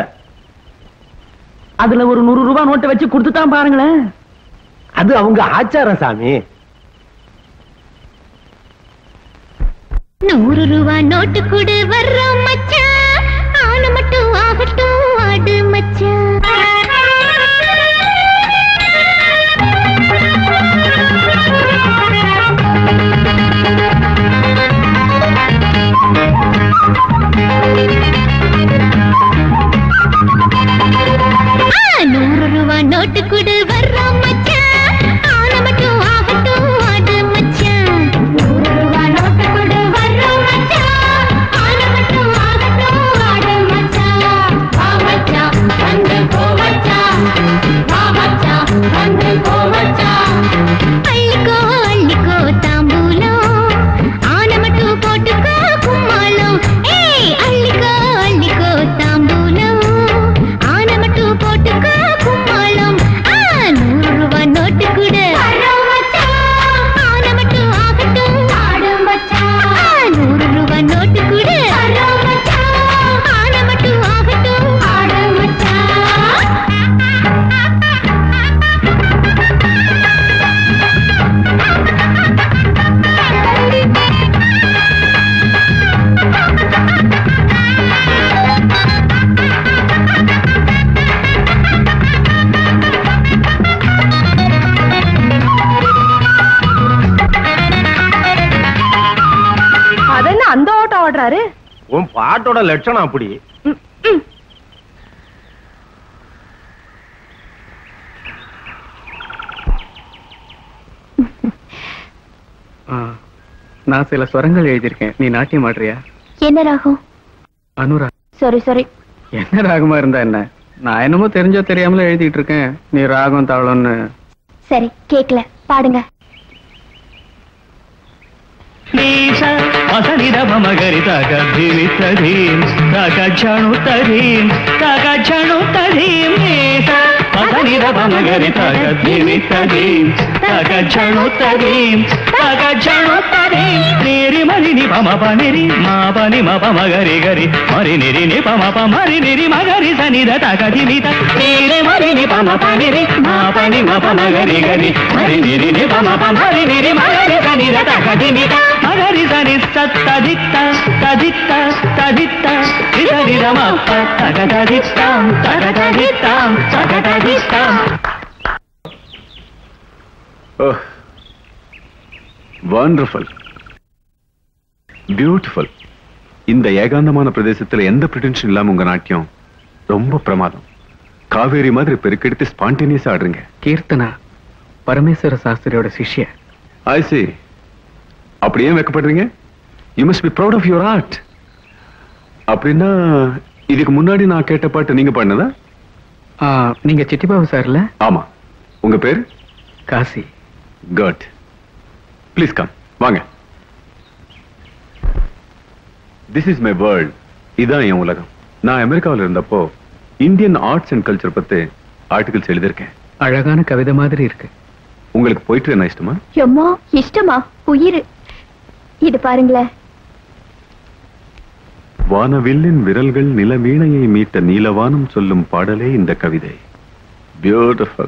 அதுல ஒரு நூறு ரூபாய் நோட்டை வச்சு கொடுத்துட்டான் பாருங்களேன். அது அவங்க ஆச்சாரம் சாமி. நூறு ரூபா நோட்டு கொடு வர்றோம் மச்சான், ஆன மட்டும் ஆகட்டும் ஆடு மச்சான். நூறு ரூபா நோட்டு கொடு வர்றோம் மச்சான், ஆன மட்டும் ஆகட்டும் ஆடு மச்சான். நூறு ரூபா நோட்டு கொடு வர்றோம் மச்சான், ஆன மட்டும் ஆகட்டும் ஆடு மச்சான். வா மச்சான் வந்து போ மச்சான், வா மச்சான் வந்து போ மச்சான். அள்ளிக்கோ அள்ளிக்கோ தாம்பூலம், ஆன மட்டும் போட்டுக்கோ கும்மாளம். ஏய் அள்ளிக்கோ அள்ளிக்கோ தாம்பூலம், ஆன மட்டும் போட்டுக்கோ கும்மாளம். ஆ நூறு ரூபா நோட்டு கொடு வர்றோம் மச்சான், ஆன மட்டும் ஆகட்டும் ஆடு மச்சான். ஆ நூறு ரூபா நோட்டு கொடு வர்றோம் மச்சான், ஆன மட்டும் ஆகட்டும் ஆடு மச்சான். அதென்ன அந்த ஓட்டம் ஓடுறாரு? உன் பாட்டோட லட்சணம் அப்படி. நான் சில ஸ்வரங்கள் எழுதியிருக்கேன், நீ நாட்டியம் ஆடுறியா? என்ன ராகம்? அனுரா. Sorry sorry. என்ன ராகமா இருந்தா என்ன, நான் என்னமோ தெரிஞ்சோ தெரியாமல எழுதிட்டு இருக்கேன். நீ ராகம் தாளம்னு. சரி கேக்கல, பாடுங்க. மகரி தக திவி ததீம் தக ஜணு ததீம் தக ஜணு ததீம் மகரி மகரி தக திவி ததீம் தக ஜணு ததீம் தக ஜணு ததீம் நிரி மரி நி பம பனிரி மா பனி ம ப மகரி கரி மரி நிரி நி பம ப மரி நிரி மகரி சனித தக திவி த நிரி மரி நி பம பனிரி மா பனி ம ப மகரி கரி மரி நிரி நி பம ப மரி நிரி மகரி சனித தக திவி த மகரி சனி ததித்த ததித்த ததித்த விதவிதமப்ப தகததித்தாம் தகததித்தாம் தகததித்தாம். Wonderful, beautiful. இந்த ஏகாந்தமான பிரதேசத்துல எந்த பிரிட்டென்ஷன் இல்லாம உங்க நாட்டியம் ரொம்ப பிரமாதம். காவேரி மாதிரி பெருக்கெடுத்து ஸ்பான்டேனியஸா ஆடுறீங்க. கீர்த்தனா பரமேஸ்வர சாஸ்திரியோட சிஷ்ய. ஐ சீ. அப்படி ஏன் வைக்கப்படுறீங்க? You must be proud of your art. அப்படின்னா இதுக்கு முன்னாடி நான் கேட்ட பாட்டு நீங்க பாடினதா? நீங்க சிட்டிபாபு சார்ல? ஆமா. உங்க பேர்? காசி. குட். ப்ளீஸ் கம், வாங்க. This is my world. இதான் என் உலகம். நான் அமெரிக்காவில் இருந்தப்போ இந்தியன் ஆர்ட்ஸ் அண்ட் கல்ச்சர் பத்தி ஆர்டிகல்ஸ் எழுதியிருக்கேன். அழகான கவிதை மாதிரி இருக்கு. உங்களுக்கு போயிட்டு என்ன இஷ்டமா? எம்மா இஷ்டமா? உயிர். இது பாருங்களேன். வானவில்லின் விரல்கள் நிலவீணையை மீட்ட நீலவானம் சொல்லும் பாடலே இந்த கவிதை. பியூட்டிஃபுல்.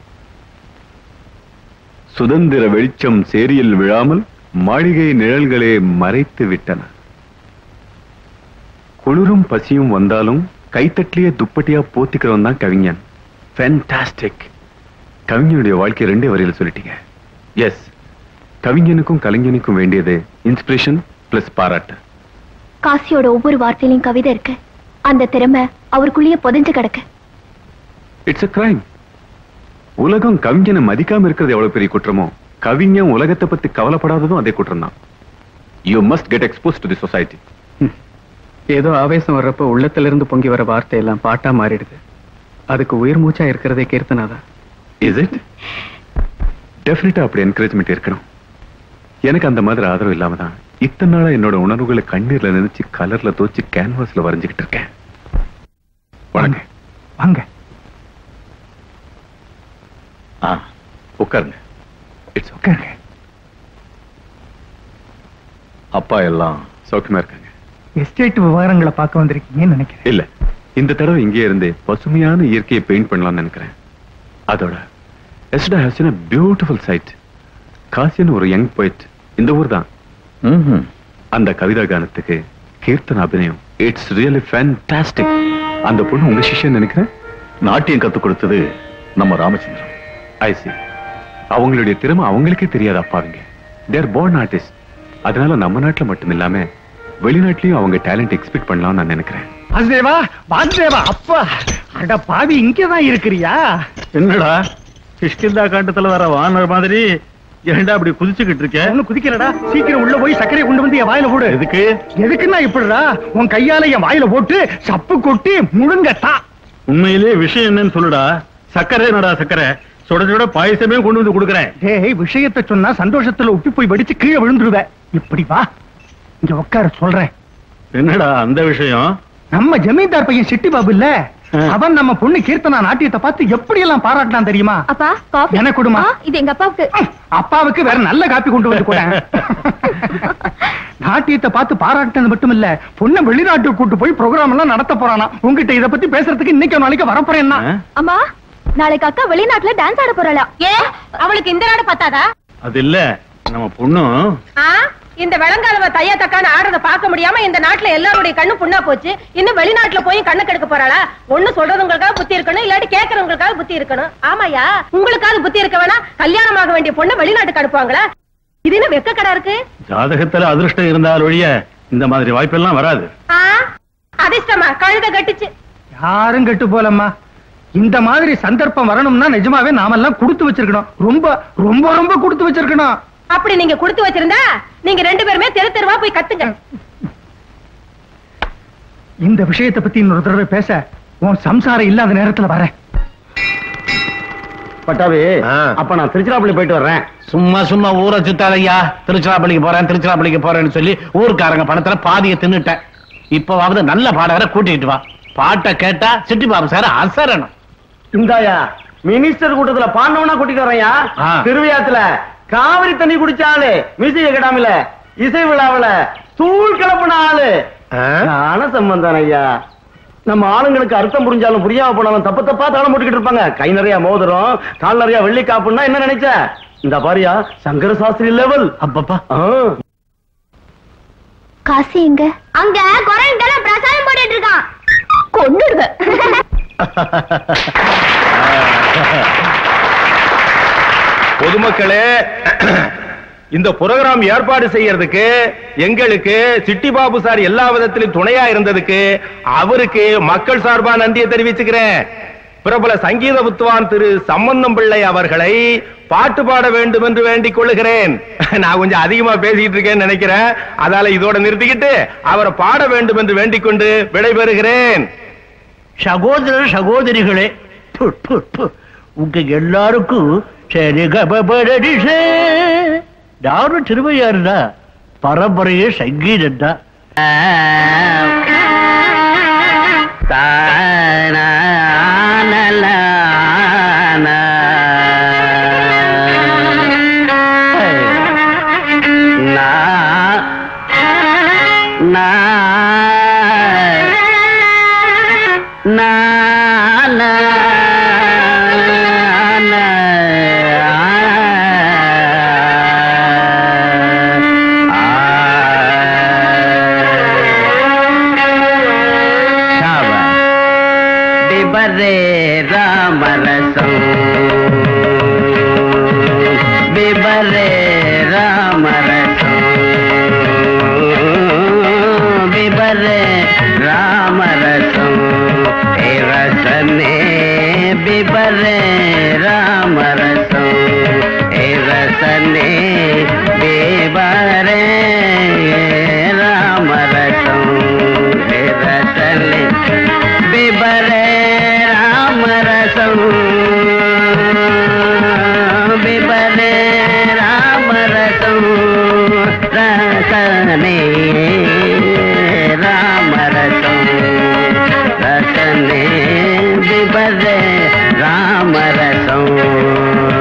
சுதந்திர வெளிச்சம் சேரியில் விழாமல் மாளிகை நிழல்களே மறைத்து விட்டன. குளிரும் பசியும் வந்தாலும் கைத்தட்டிலேயே துப்பட்டியா போத்திக்கிறவன் தான் கவிஞன். ஃபேண்டாஸ்டிக். கவிஞனுடைய வாழ்க்கை ரெண்டே வரையில் சொல்லிட்டீங்க. எஸ், கவிஞனுக்கும் கலைஞனுக்கும் வேண்டியது இன்ஸ்பிரேஷன் பிளஸ் பாராட்டு. காசியோட ஒவ்வொரு வார்த்தையிலும் கவிதை இருக்கு. அந்த திறமை அவருக்குள்ளேயே புதைஞ்சு கிடக்கு. It's a crime. உலகம் கவிஞனை மதிக்காம இருக்கிறது எவ்வளவு பெரிய குற்றமோ, கவிஞன் உலகத்தை பத்தி கவலைப்படாததும் அதே குற்றம் தான். You must get expose to the society. ஏதோ ஆவேசம் வர்றப்ப உள்ளத்திலிருந்து பொங்கி வர வார்த்தை எல்லாம் பாட்டா மாறிடுது. அதுக்கு உயிர் மூச்சா இருக்கிறதே கீர்த்தனாதான். Is it? டெஃபினட்டா அப்படி என்கரேஜ்மெண்ட் இருக்கணும். எனக்கு அந்த மாதிரி ஆதரவு இல்லாம தான் இத்தனை நாளா என்னோட உணர்வுகளை கண்ணீர்ல நினைச்சு கலர்ல தோச்சு கேன்வாஸ்ல வரைஞ்சுக்கிட்டு இருக்கேன். வாங்க வாங்க. உட்காருங்க. It's okay. அப்பா எல்லாம் சௌக்கியமா இருக்காங்க. எஸ்டேட் விவகாரங்களை பார்க்க வந்திருக்கீங்கன்னு நினைக்கிறேன். இல்ல, இந்த தடவை இங்கே இருந்து பசுமையான இயற்கையை பெயிண்ட் பண்ணலாம்னு நினைக்கிறேன். அதோட எஸ்டா ஹஸ் a beautiful site. காசின்னு ஒரு யங் போயிட் இந்த ஊர் தான். அந்த கவிதா கானத்துக்கு கீர்த்தன அபிநயம் இட்ஸ் ரியலி ஃபேண்டாஸ்டிக். அந்த பொண்ணு உங்க சிஷ்யன் நினைக்கிறேன். நாட்டியம் கத்துக் கொடுத்தது நம்ம ராமச்சந்திரன். ஐ see. அவங்களுடைய திறமை அவங்களுக்கே தெரியாது அப்பாவிங்க. தேர் born artist. அதனால நம்ம நாட்டுல மட்டும் இல்லாம வெளிநாட்டிலயும் அவங்க டேலண்ட் எக்ஸ்பெக்ட் பண்ணலாம்னு நான் நினைக்கிறேன். வாசுதேவா, வாசுதேவா, அப்பா, அட பாவி, இங்கதான் இருக்கிறியா? என்னடா கிஷ்கிந்தா காண்டத்துல வர வானர் மாதிரி ஏன்டா அப்படி குதிச்சுக்கிட்டு இருக்க? ஒண்ணு குதிக்கலடா, சீக்கிரம் உள்ள போய் சர்க்கரையை கொண்டு வந்து என் வாயில போடு. எதுக்கு? எதுக்குன்னா இப்படிடா, உன் கையால என் வாயில போட்டு சப்பு கொட்டி முழுங்கட்டா. உண்மையிலே விஷயம் என்னன்னு சொல்லுடா. சக்கரை நடா சக்கரை, சுட சுட பாயசமே கொண்டு வந்து கொடுக்குறேன். டேய், விஷயத்தை சொன்னா சந்தோஷத்துல உப்பி போய் வெடிச்சு கீழே விழுந்துருவ. இப்படி வா, இங்க உட்கார சொல்றேன். என்னடா அந்த விஷயம்? நம்ம ஜமீன்தார் பையன் சிட்டி பாபு இல்ல, அவன் நம்ம பொண்ணு கீர்த்தனா நாட்டியத்தை பார்த்து எப்படி எல்லாம் பாராட்டான் தெரியுமா? அப்பா, காஃபி எனக்கு கொடுமா. இது எங்க அப்பாவுக்கு. அப்பாவுக்கு வேற நல்ல காப்பி கொண்டு வந்து கூட. நாட்டியத்தை பார்த்து பாராட்டினது மட்டும் இல்ல, பொண்ணை வெளிநாட்டுக்கு கூட்டு போய் ப்ரோக்ராம் எல்லாம் நடத்த போறானா. உங்ககிட்ட இத பத்தி பேசுறதுக்கு இன்னைக்கு நாளைக்கு வரப்போறேன்னா. அம்மா, நாளைக்கு அக்கா வெளிநாட்டுல டான்ஸ் ஆட போறாளா? ஏ, அவளுக்கு இந்த நாடு பத்தாதா? அது இல்ல, நம்ம பொண்ணும் இந்த வெளங்காலவ தையா தக்கான ஆடுறத பார்க்க முடியாம இந்த நாட்டுல எல்லாருடைய கண்ணு புண்ணா போச்சு. இன்னும் வெளிநாட்டுல போய் கண்ணு கெடுக்க போறாளா? ஒண்ணு சொல்றவங்களுக்காக புத்தி இருக்கணும், இல்லாட்டி கேட்கறவங்களுக்காக புத்தி இருக்கணும். ஆமாயா, உங்களுக்காக புத்தி இருக்க வேணா? கல்யாணமாக வேண்டிய பொண்ணு வெளிநாட்டுக்கு அனுப்புவாங்களா? இது என்ன வெக்க கடை இருக்கு? ஜாதகத்துல அதிர்ஷ்டம் இருந்தால் ஒழிய இந்த மாதிரி வாய்ப்பெல்லாம் வராது. அதிர்ஷ்டமா கழுத கட்டுச்சு. யாரும் கெட்டு போலம்மா. இந்த மாதிரி சந்தர்ப்பம் வரணும்னா நிஜமாவே நாமெல்லாம் கொடுத்து வச்சிருக்கணும். ரொம்ப ரொம்ப ரொம்ப கொடுத்து வச்சிருக்கணும். அப்படி நீங்க கொடுத்து வச்சிருந்தா நீங்க ரெண்டு பேருமே தெரு தெருவா போய் கத்துங்க. இந்த விஷயத்தை பத்தி இன்னொரு தடவை பேச உன் சம்சாரம் இல்லாத நேரத்துல வரேன். பட்டாபி, அப்ப நான் திருச்சிராப்பள்ளி போயிட்டு வர்றேன். சும்மா சும்மா ஊரை சுத்தாதையா. திருச்சிராப்பள்ளிக்கு போறேன் திருச்சிராப்பள்ளிக்கு போறேன்னு சொல்லி ஊருக்காரங்க பணத்துல பாதியை தின்னுட்டேன். இப்பவாவது நல்ல பாடகரை கூட்டிட்டு வா. பாட்டை கேட்டா சிட்டி பாபு சார் அசரணும். இந்தாயா, மினிஸ்டர் கூட்டத்துல பாண்டவனா கூட்டிட்டு வரையா. திருவிழாத்துல காவிரி தண்ணி குடிச்சாலு, மியூசிக் அகாடமில இசை விழாவில தூள் கிளப்பின ஆளு ஞான சம்பந்தம் ஐயா. நம்ம ஆளுங்களுக்கு அர்த்தம் புரிஞ்சாலும் புரியாம போனாலும் தப்பு தப்பா தாளம் போட்டுக்கிட்டு இருப்பாங்க. கை நிறைய மோதிரம், கால் நிறைய வெள்ளி காப்புன்னா என்ன நினைச்ச? இந்த பாரியா சங்கர சாஸ்திரி லெவல். அப்பப்பா, காசி எங்க? அங்க குரங்கெல்லாம் பிரசாதம் போட்டுட்டு இருக்கான். கொன்னுடுவேன். பொதுமக்களே, இந்த புரோகிராம் ஏற்பாடு செய்யறதுக்கு எங்களுக்கு சிட்டி பாபு சார் எல்லா விதத்திலும் துணையா இருந்ததுக்கு அவருக்கு மக்கள் சார்பா நன்றியை தெரிவிச்சுக்கிறேன். பிரபல சங்கீத வித்வான் திரு சம்பந்தம் பிள்ளை அவர்களை பாட்டு பாட வேண்டும் என்று வேண்டிக் கொள்ளுகிறேன். நான் கொஞ்சம் அதிகமா பேசிட்டு இருக்கேன்னு நினைக்கிறேன். அதால இதோட நிறுத்திக்கிட்டு அவரை பாட வேண்டும் என்று வேண்டிக் கொண்டு விடைபெறுகிறேன். சகோதர சகோதரிகளே, உங்க எல்லாருக்கும் யாரும் திருவையாருடா, பரம்பரையே சங்கீதம் தான். ராமரசம்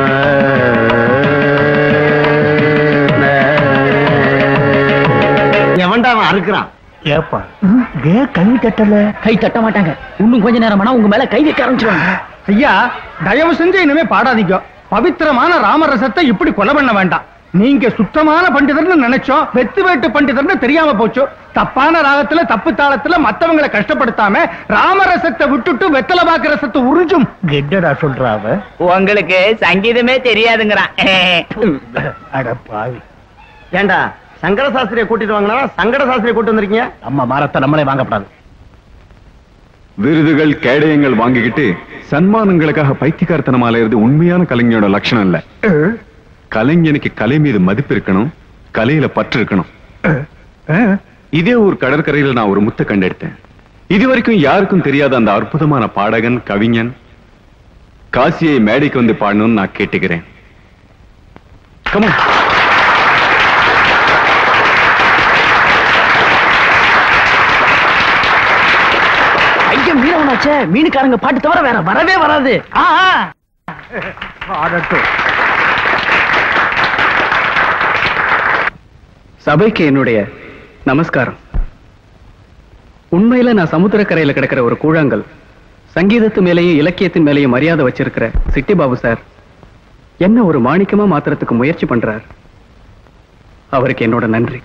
ஏப்பா ஏன் கை தட்டல? கை தட்ட மாட்டாங்க. இன்னும் கொஞ்ச நேரமானா உங்க மேல கை வைக்க ஆரம்பிச்சிருவாங்க. ஐயா தயவு செஞ்சு இனிமே பாடாதீங்க. பவித்திரமான ராமரசத்தை இப்படி கொலை பண்ண வேண்டாம். நீங்க சுத்தமான பண்டிதர்னு நினைச்சோம், வெத்து வேட்டு பண்டிதர்னு தெரியாம போச்சு. தப்பான ராகத்துல தப்பு தாளத்துல மத்தவங்களை கஷ்டப்படுத்தாம ராமரசத்தை விட்டுட்டு வெத்தலை பாக்கு ரசத்தை உறிஞ்சும் கெட்டடா சொல்றாவ. உங்களுக்கு சங்கீதமே தெரியாதுங்கிறான். அட பாவி. ஏண்டா சங்கட சாஸ்திரியை கூட்டிட்டு வாங்கினா சங்கட சாஸ்திரியை கூட்டு வந்திருக்கீங்க? நம்ம மரத்தை நம்மளே வாங்கப்படாது. விருதுகள் கேடயங்கள் வாங்கிக்கிட்டு சன்மானங்களுக்காக பைத்தியக்காரத்தனம் அலையிறது உண்மையான கலைஞனோட லட்சணம் இல்ல. கலைஞனுக்கு கலை மீது மதிப்பு இருக்கணும், கலையில பற்று இருக்கணும். இதே ஒரு கடற்கரையில நான் ஒரு முத்தை கண்டெடுத்தேன். இதுவரைக்கும் யாருக்கும் தெரியாத அந்த அற்புதமான பாடகன் கவிஞன் காசியை மேடைக்கு வந்து பாடணும்னு நான் கேட்டுக்கிறேன். Come on. ஐயம் மீனவனாச்சே, மீனுக்காரங்க பாட்டு தவிர வேற வரவே வராது. சபைக்கு என்னுடைய நமஸ்காரம். உண்மையில நான் சமுத்திரக்கரையில கிடக்கிற ஒரு கூழாங்கல். சங்கீதத்து மேலேயும் இலக்கியத்தின் மேலேயும் மரியாதை வச்சிருக்கிற சிட்டி பாபு சார் என்ன ஒரு மாணிக்கமா மாத்திரத்துக்கு முயற்சி பண்றார். அவருக்கு என்னோட நன்றி.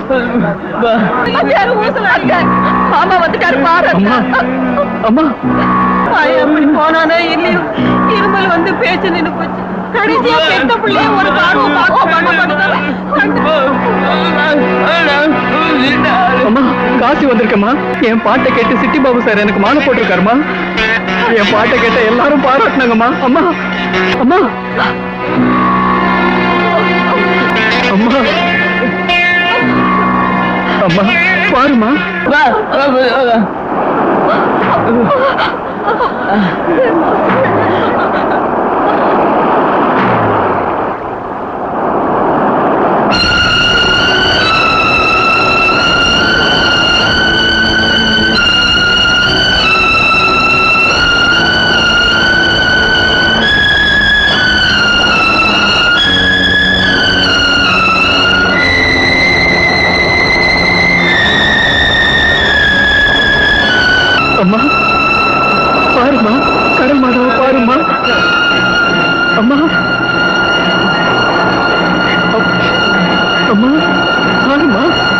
மாமா வந்துட்டாரு பாரு. அம்மா அப்படி போனானே இல்லையோ இருமல் வந்து பேச்சு நின்று போச்சு. கடைசியா பெத்த பிள்ளைய ஒரு காரணம் பார்க்க பண்ண மாட்டேன். அம்மா காசி வந்திருக்கம்மா. என் பாட்டை கேட்டு சிட்டி பாபு சார் எனக்கு மாலை போட்டிருக்காருமா. என் பாட்டை கேட்ட எல்லாரும் பாராட்டினாங்கம்மா. அம்மா அம்மா அம்மா அம்மா பாருமா. அம்மா பாருமா, கடல் மாதாவை பாருமா. அம்மா அம்மா பாருமா.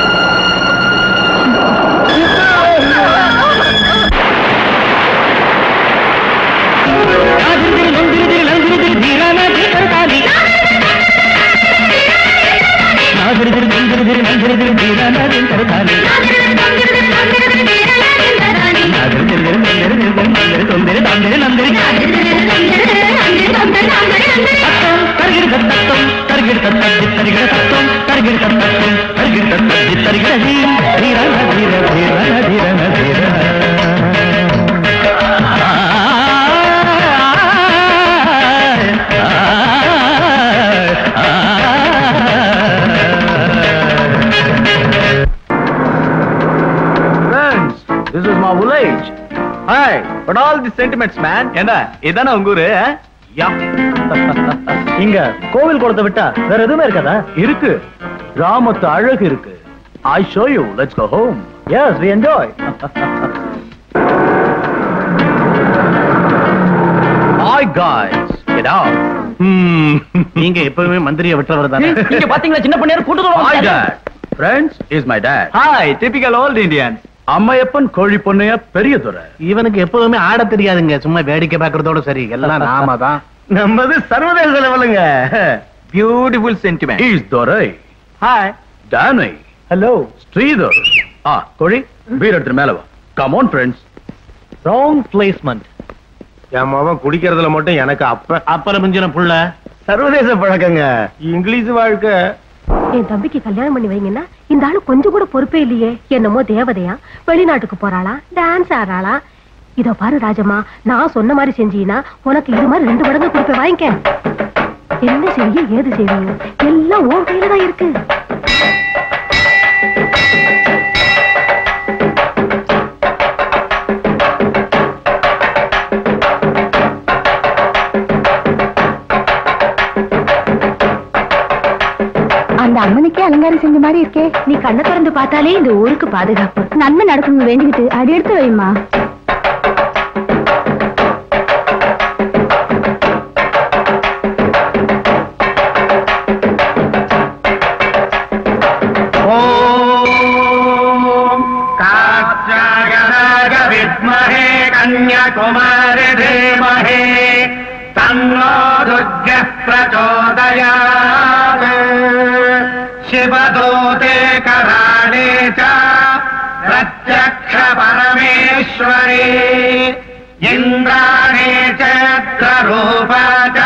This is my village. Hi, what all the sentiments, man? என்ன இதானே உங்க ஊரு? யா. இங்க கோவில் குளத்தை விட்டா வேற எதுவுமே இருக்காதா? இருக்கு. கிராமத்து அழகு இருக்கு. I show you. Let's go home. Yes, we enjoy. Hi guys, get out. நீங்க எப்பவுமே மந்திரியை விட்டவர் தானே? இங்க பாத்தீங்களா சின்ன பண்ணையார் கூட்டத்தோட Hi dad. Friends, is my dad. Hi, typical old Indians. Ammaiyappan கோழி பொண்ணைய பெரிய துறை. இவனுக்கு எப்பவுமே ஆட தெரியாதுங்க, சும்மா வேடிக்கை பார்க்கறதோட சரி. எல்லாம் நாம தான். நம்மது சர்வதேச லெவலுங்க. Beautiful sentiment. Is Durai. Hi Danny. Hello Sridhar. ஆ கோழி பீர் எடுத்து மேல வா. Come on friends. Wrong placement. என் மாவன் குடிக்கிறதுல மட்டும் எனக்கு அப்ப அப்பல மிஞ்சின புள்ள. சர்வதேச பழக்கங்க. இங்கிலீஷ் வாழ்க்கை. என் தம்பிக்கு கல்யாணம் பண்ணி வைங்கன்னா இந்த ஆளு கொஞ்சம் கூட பொறுப்பே இல்லையே. என்னமோ தேவதையா, வெளிநாட்டுக்கு போறாளா, டான்ஸ் ஆடுறாளா. இதோ பாரு ராஜம்மா, நான் சொன்ன மாதிரி செஞ்சீங்கன்னா உனக்கு இது மாதிரி ரெண்டு மடங்கு கொடுப்ப வாங்கிக்க. என்ன செய்ய ஏது செய்வீங்க எல்லாம் உன் கையில தான் இருக்கு. அந்த அம்மனுக்கே அலங்காரம் செஞ்ச மாதிரி இருக்கே. நீ கண்ணை திறந்து பார்த்தாலே இந்த ஊருக்கு பாதுகாப்பு. நன்மை நடக்கணும் வேண்டிக்கிட்டு அது எடுத்து வைமா. வித்மஹே கன்யாகுமாரி தீமஹி தன்னோ துர்கः பிரச்சோதயாத். शिवदूते कराणे च प्रत्यक्ष परमेश्वरी इन्द्राणे चन्द्ररूपा च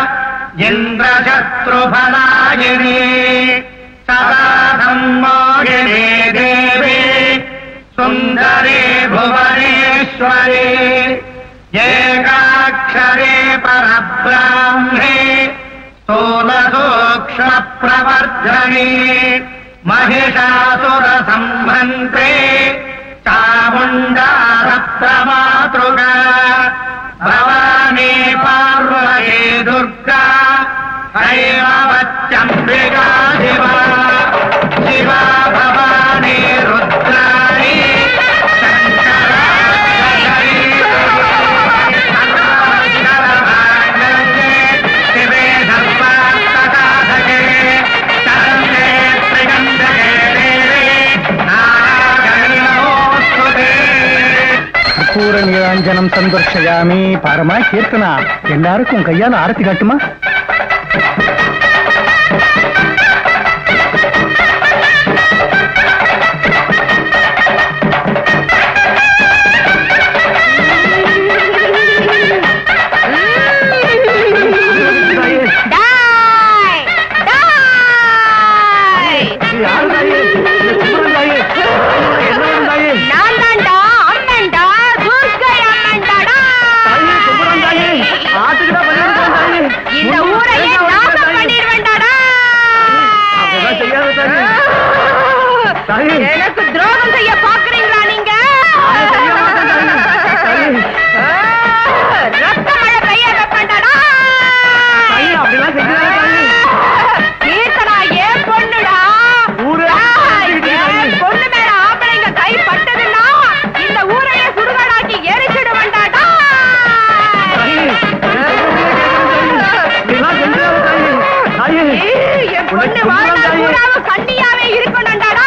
इन्द्रशत्रुफलायिनी सदा सम्मोहिनी देवी सुन्दरी भुवनेश्वरी एकाक्षरे परब्राह्मे स्थूलसूक्ष्म प्रवर्धने महिषासुर संहन्त्रे चामुण्डा सप्तमातृका भवानी पार्वती दुर्गा ऐरावत्यम्बिका शिवा शिवा भवानी रुद्राणी शङ्करा शिवे நீராஞ்சனம் சந்தோஷயாமி. பாரமா கீர்த்தனா, எல்லாருக்கும் கையால ஆரத்தி காட்டுமா? எனக்கு துரோகம் செய்ய பாக்குறீங்களா நீங்க? ரத்த மழை பெய்ய வைப்பேன்டா. கீர்த்தனா ஏன் பொண்ணுடா? ஏன் பொண்ணு மேல ஆம்பளைங்க கை பட்டதுன்னா இந்த ஊரையே சுடுகாடாக்கி எரிச்சிடுவேன்டாடா. என் பொண்ணு வாழ்நாள் பூராவும் கண்ணியாவே இருக்கணும்டாடா.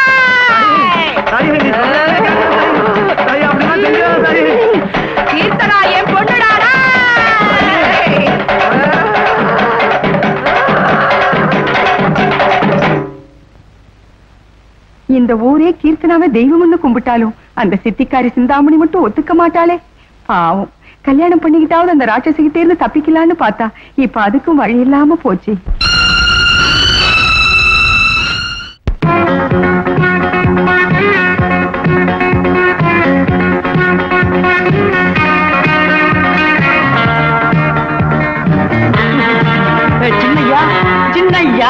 கீர்த்தனா என் பொண்ணுடாடா. இந்த ஊரே கீர்த்தனாவை தெய்வம்னு கும்பிட்டாலும் அந்த சித்திக்காரி சிந்தாமணி மட்டும் ஒத்துக்க மாட்டாளே. பாவம், கல்யாணம் பண்ணிக்கிட்டாவது அந்த ராட்சசிக்கிட்டே இருந்து தப்பிக்கலான்னு பார்த்தா இப்ப அதுக்கும் வழி இல்லாம போச்சு. சின்னையா சின்னையா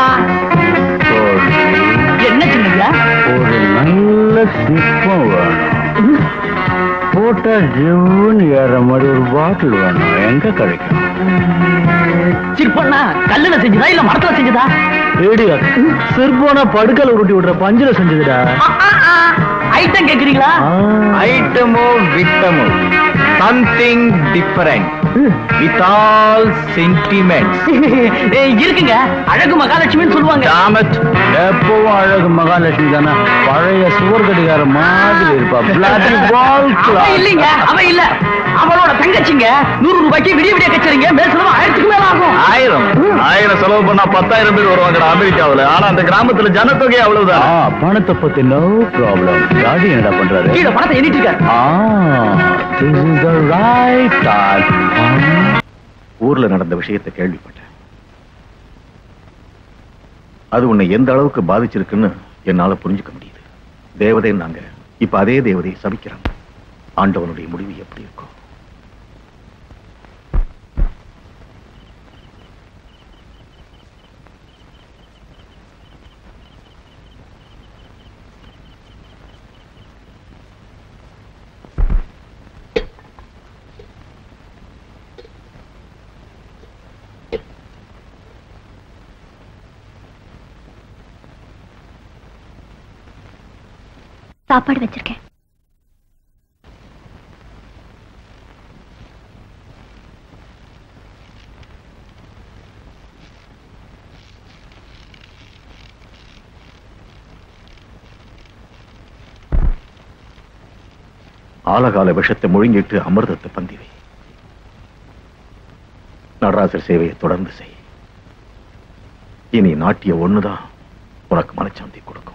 என்ன சின்னையா? ஒரு நல்ல சிற்பம் வேணும். போட்டா ஜிவ்னு ஏற மாதிரி ஒரு பாட்டில் வேணும். எங்க கிடைக்கும்? சிற்பம்னா கல்லுல செஞ்சதா இல்ல மரத்துல செஞ்சதா? சிற்பம்னா படுக்கல உருட்டி விடுற பஞ்சில செஞ்சதுடா. ஐட்டம் கேக்குறீங்களா? ஐட்டமோ விட்டமோ something different with all sentiments இருக்குங்க. அழகு மகாலட்சுமின்னு சொல்லுவாங்க. எப்பவும் அழகு மகாலட்சுமி தானே. பழைய சுவர் கடிகார மாதிரி இருப்பா. இல்லைங்க, அவ இல்ல, அவளோட தங்கச்சிங்க. நூறு ரூபாய்க்கு விடிய விடிய கச்சரிங்க. மேல் செலவு ஆயிரத்துக்கு மேல ஆகும். ஆயிரம் ஆயிரம் செலவு பண்ணா பத்தாயிரம் பேர் வருவாங்க அமெரிக்காவில். ஆனா அந்த கிராமத்துல ஜனத்தொகை அவ்வளவுதான். பணத்தை பத்தி நோ ப்ராப்ளம். டாடி என்னடா பண்றாரு? கீழே பணத்தை எண்ணிட்டு இருக்காரு. ஊர்ல நடந்த விஷயத்தை கேள்விப்பட்டேன். அது உன்னை எந்த அளவுக்கு பாதிச்சிருக்குன்னு என்னால புரிஞ்சுக்க முடியுது. தேவதை நாங்க இப்ப அதே தேவதையை சபிக்கிறாங்க. ஆண்டவனுடைய முடிவு எப்படி இருக்கும்? சாப்பாடு வச்சிருக்கேன். ஆலகால விஷத்தை முழுங்கிட்டு அமிர்தத்தை பந்திவை. நடராசர் சேவையை தொடர்ந்து செய். இனி நாட்டிய ஒண்ணுதான் உனக்கு மனச்சாந்தி கொடுக்கும்.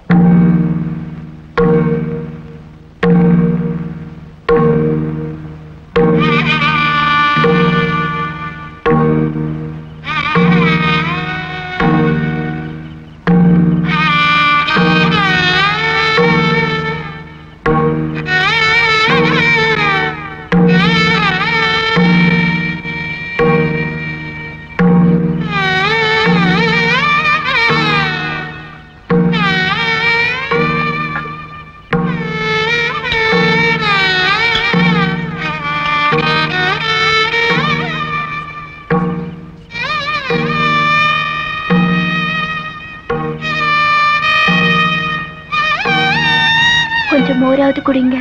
கொஞ்சம் மோராவது குடிங்க.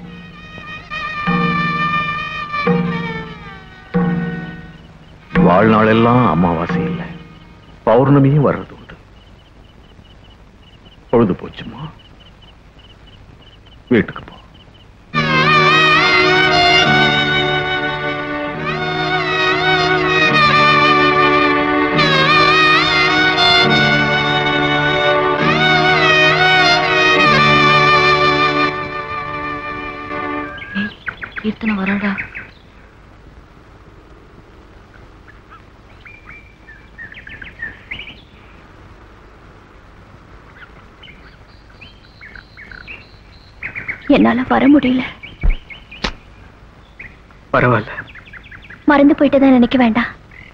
வாழ்நாளெல்லாம் அமாவாசை இல்லை, பௌர்ணமியும் வர்றது உண்டு. பொழுது போச்சுமா, வீட்டுக்கு போ. கீர்த்தனை வராடா. என்னால வர முடியல. பரவாயில்ல, மறந்து போயிட்டதா நினைக்க வேண்டாம்.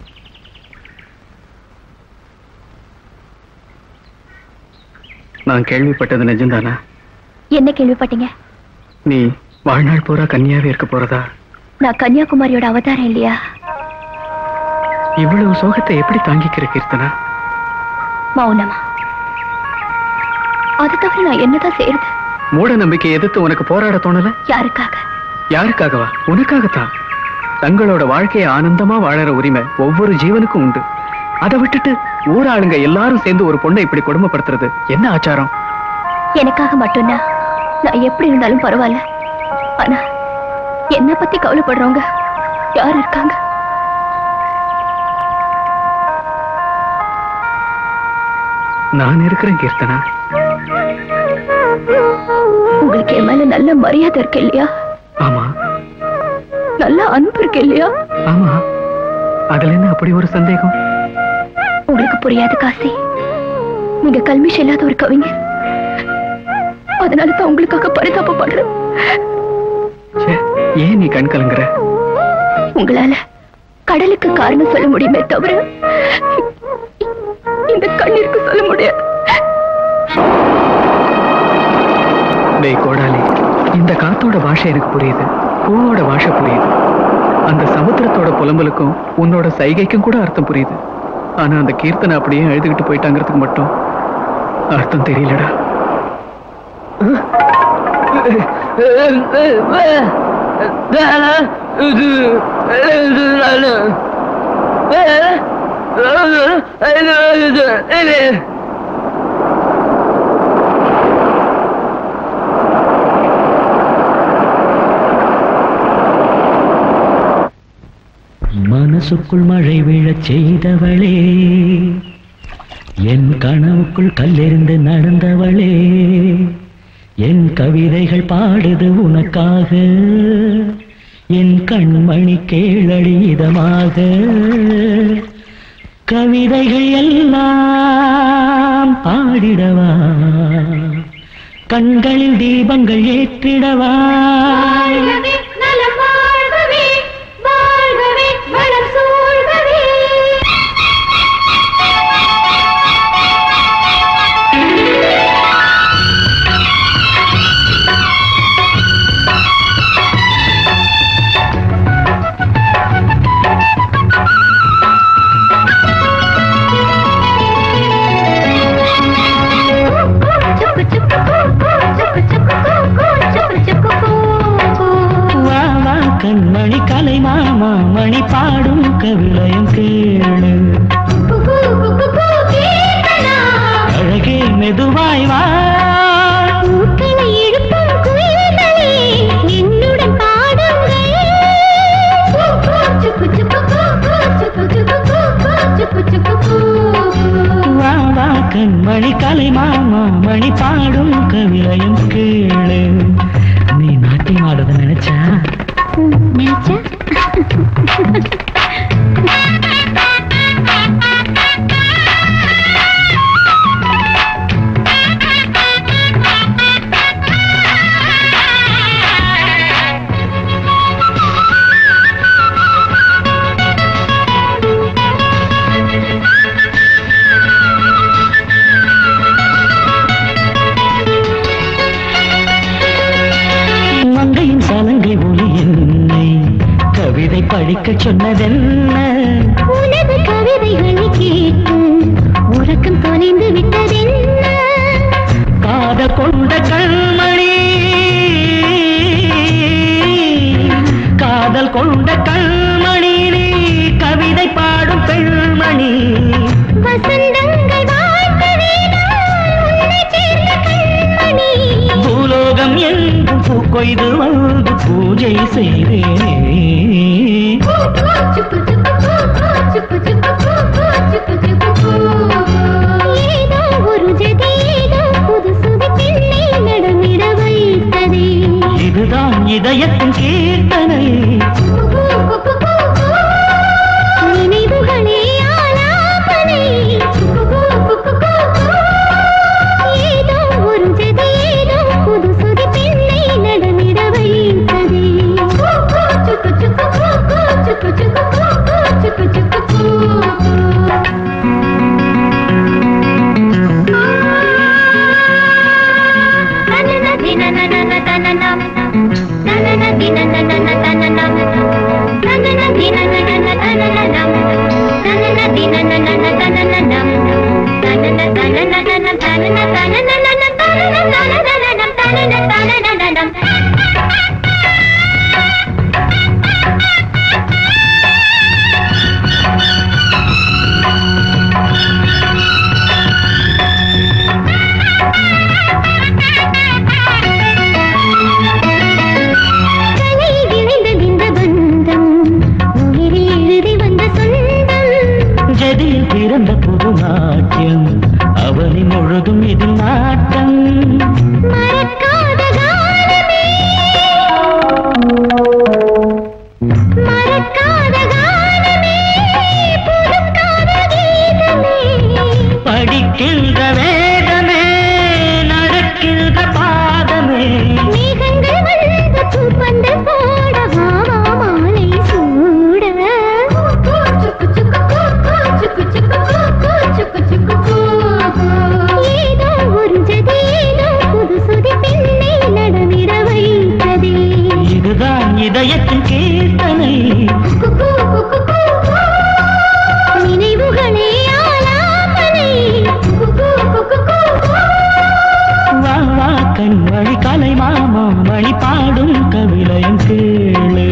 நான் கேள்விப்பட்டது நிஜம்தானா? என்ன கேள்விப்பட்டீங்க? நீ வாழ்நாள் பூரா கன்னியாவே இருக்க போறதா? நான் கன்னியாகுமரியோட அவதாரம் இல்லையா? இவ்வளவு சோகத்தை எப்படி தாங்கிக்கிற கீர்த்தனா? மௌனமா. அது தவிர நான் என்னதான் செய்யறது? மூட நம்பிக்கை எதிர்த்து உனக்கு போராட தோணல? யாருக்காக? யாருக்காகவா? உனக்காகத்தான். தங்களோட வாழ்க்கையை ஆனந்தமா வாழற உரிமை ஒவ்வொரு ஜீவனுக்கும் உண்டு. அதை விட்டுட்டு ஊராளுங்க எல்லாரும் சேர்ந்து ஒரு பொண்ணை இப்படி கொடுமைப்படுத்துறது என்ன ஆச்சாரம்? எனக்காக மட்டும்தான் நான் எப்படி இருந்தாலும் பரவாயில்ல. ஆனா என்ன பத்தி கவலைப்படுறவங்க யார் இருக்காங்க? நான் இருக்கிறேன் கீர்த்தனா. உங்களுக்கு என் மேல நல்ல மரியாதை இருக்கு இல்லையா? ஆமா. நல்ல அன்பு இருக்கு இல்லையா? ஆமா. அதுல என்ன அப்படி ஒரு சந்தேகம்? உங்களுக்கு புரியாது காசி. நீங்க கல்மிஷம் இல்லாத ஒரு கவிஞர். அதனாலதான் உங்களுக்காக பரிதாபப்படுறேன். ஏன் நீ கண் கலங்குற? உங்களால கடலுக்கு காரணம் சொல்ல முடியுமே தவிர இந்த கண்ணீருக்கு சொல்ல முடியாது. டேய் கோடாலி, இந்த காத்தோட பாஷை எனக்கு புரியுது, பூவோட பாஷை புரியுது, அந்த சமுத்திரத்தோட புலம்பலுக்கும் உன்னோட சைகைக்கும் கூட அர்த்தம் புரியுது. ஆனா அந்த கீர்த்தனை அப்படியே எழுதுகிட்டு போயிட்டாங்கிறதுக்கு மட்டும் அர்த்தம் தெரியலடா. மனசுக்குள் மழை விழச் செய்தவளே, என் கனவுக்குள் கல்லெறிந்து நடந்தவளே, என் கவிதைகள் பாடுது உனக்காக, என் கண்மணி கேளடி இதமாக. கவிதைகள் எல்லாம் பாடிடவா, கண்களில் தீபங்கள் ஏற்றிடவா. கண்மணி கலை மாமா மணி பாடும் கவிளையும் கேளு, அழகே மெதுவாய் வா, என்னுடன் பாடுங்கள். வா வா கண்மணி கலை மாமா மணி பாடும் கவிளையும் கேளு. நீ நாட்டியம் ஆடுறத நினைச்சா நினைச்சா மங்கையின் சலங்கை ஒளி என்னை கவிதை படிக்க சொன்னதென்ன? உனது கவிதைகளை கேட்டு உறக்கம் தொலைந்து விட்டதென்ன? காதல் கொண்ட கண்மணி, காதல் கொண்ட கண்மணி, நீ கவிதை பாடும் பெண்மணி. வசந்தங்கள் வாழ்த்தவே நான் உன்னை சேர்ந்த கண்மணி. பூலோகம் எங்கும் பூக்கொய்து வந்து பூஜை செய்தேனே. ஏதோ ஒரு ஜதி, ஏதோ புது சுதி பெண்ணை நடமிட வைத்ததே. இதுதான் இதயத்தின் கீர்த்தனை. பொழுதும் இதில் நாட்டம் மறக்காத காலமே மறக்காத காலமே புதுக்காத கீதமே படிக்கின்ற வேதமே நடக்கின்ற பாதமே மேகங்கள் வந்து பூப்பந்து போட வாவா மாலை சூட சுக்கு சுக்கு சுக்கு சுக்கு சுக்கு சுக்கு ஏதோ ஒரு ஜதி ஏதோ புது சுதி பெண்ணை நடமிட வைத்ததே இதுதான் இதயத்தின் கீர்த்தனை நினைவுகளே ஆலாபனை வா வா கண் வழி கலை மாமா மணி பாடும் கவிளையம் கேளு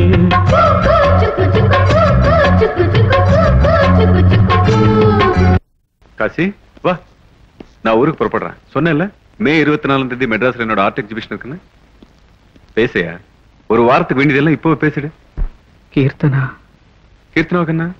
காசி வா, நான் ஊருக்கு புறப்படுறேன். சொன்னேன்ல மே இருபத்தி நாலாம் தேதி மெட்ராஸ்ல என்னோட ஆர்ட் எக்ஸிபிஷன் இருக்குன்னு. பேசையா ஒரு வாரத்துக்கு வேண்டியதெல்லாம் இப்போ பேசிடு. கீர்த்தனா கீர்த்தனாவுக்கு என்ன?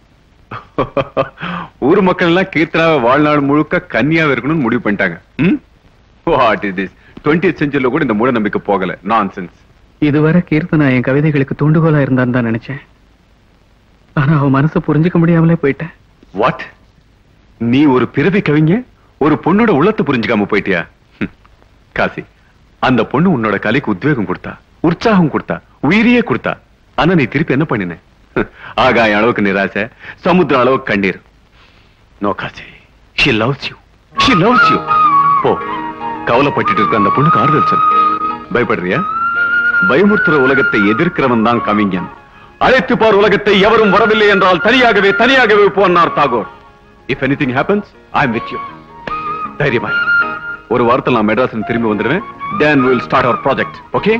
ஊர் மக்கள் எல்லாம் கீர்த்தனாவை வாழ்நாள் முழுக்க கன்னியாவே இருக்கணும்னு முடிவு பண்ணிட்டாங்க. What is this? டுவெண்டியத் செஞ்சுரியில கூட இந்த மூட நம்பிக்கை போகல. நான்சென்ஸ். இதுவரை கீர்த்தனா என் கவிதைகளுக்கு தூண்டுகோலா இருந்தான்னு தான் நினைச்சேன். ஆனா அவன் மனசை புரிஞ்சுக்க முடியாமலே போயிட்டேன். வாட்? நீ ஒரு பிறவி கவிங்க ஒரு பொண்ணோட உள்ளத்தை புரிஞ்சுக்காம போயிட்டியா? காசி, அந்த பொண்ணு உன்னோட கலைக்கு உத்வேகம் கொடுத்தா, உற்சாகம் கொடுத்தா, உயிரியே கொடுத்தா. ஆனா நீ திருப்பி என்ன பண்ணின? ஆகாய அளவுக்கு நிராசை, சமுத்திர அளவுக்கு கண்ணீர். No Kasi, she loves you. She loves you. போ, கவலைப்பட்டு இருக்க அந்த பொண்ணுக்கு ஆறுதல் சொல்லு. பயப்படுறியா? பயமுறுத்துற உலகத்தை எதிர்க்கிறவன் தான் கவிஞன். அழைத்து பார் உலகத்தை, எவரும் வரவில்லை என்றால் தனியாகவே தனியாகவே போனார் Tagore. If anything happens, I am with you. தைரியமா ஒரு வாரத்தில் நான் மெட்ராஸ் திரும்பி வந்துடுவேன். Then we will start our project. Okay?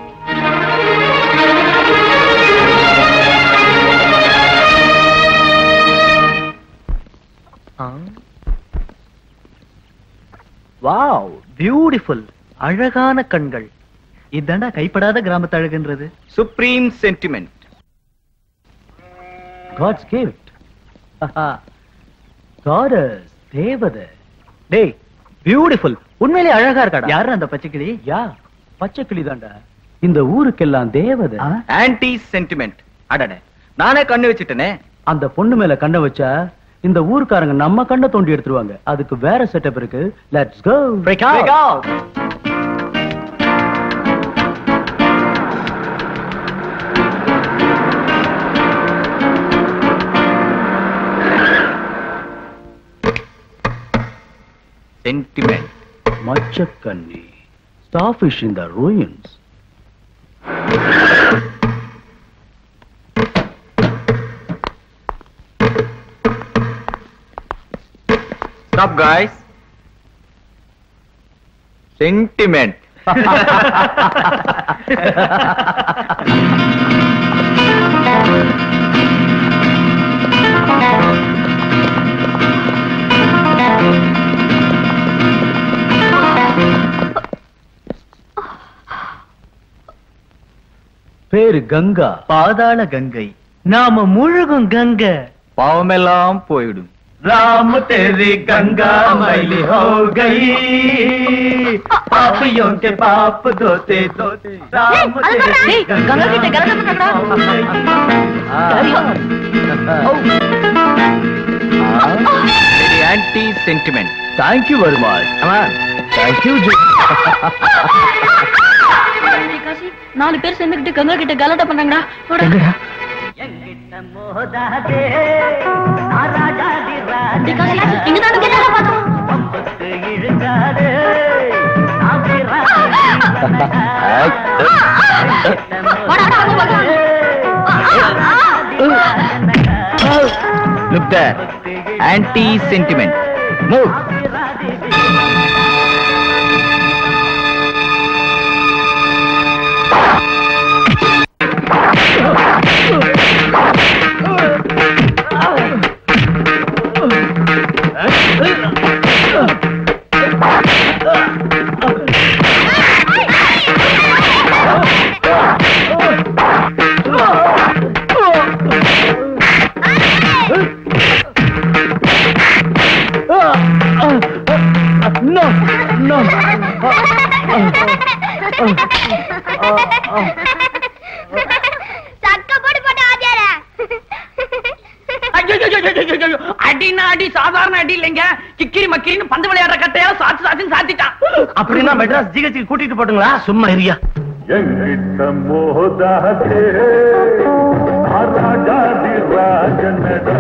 வாவ், பியூட்டிஃபுல். அழகான கண்கள். இதாண்டா கைப்படாத கிராமத்து அழகுன்றது. Supreme sentiment. God's gift. Goddess, தேவதை. டேய், பியூட்டிஃபுல். உண்மையிலே அழகா இருக்காடா. யாரு அந்த பச்சைக்கிளி? யா, பச்சைக்கிளி தான்டா. இந்த ஊருக்கெல்லாம் தேவதை. Anti sentiment. அடடே, நானே கண்ணு வச்சிட்டேனே. அந்த பொண்ணு மேல கண்ணை வச்சா இந்த ஊர்க்காரங்க நம்ம கண்ணை தோண்டி எடுத்துருவாங்க. அதுக்கு வேற செட்டப் இருக்கு. Let's go. Break out. Sentiment. மச்சக்கண்ணி. Starfish in the ruins. Stop, guys. Sentiment. பேரு கங்கா, பாதாள கங்கை. நாம முழுகும் கங்கை. பாவமெல்லாம் போயிடும். राम तेरी गंगा मैली हो गई, पापियों के पाप धोते धोते राम तेरी गंगा की गलत anti sentiment. Thank you very much. Come on. Thank you. நாலு பேர் சேர்ந்துக்கிட்டு கங்கா கிட்ட கலாட்டா பண்ணாங்கடா. Look there. Anti sentiment. Move. No, no. சக்க போட்டு போட்டு ஆஜார. அடினா அடி சாதாரண அடி இல்லைங்க. கிக்கிரி மக்கிரின்னு பந்து விளையாடுற கட்டையால சாத்து சாத்துன்னு சாத்திட்டான். அப்படின்னா மெட்ராஸ் ஜிஹெச்சுக்கு கூட்டிட்டு போட்டுங்களா? சும்மா இரியா. எங்கிட்ட மோதாதே ராஜாதி ராஜனடா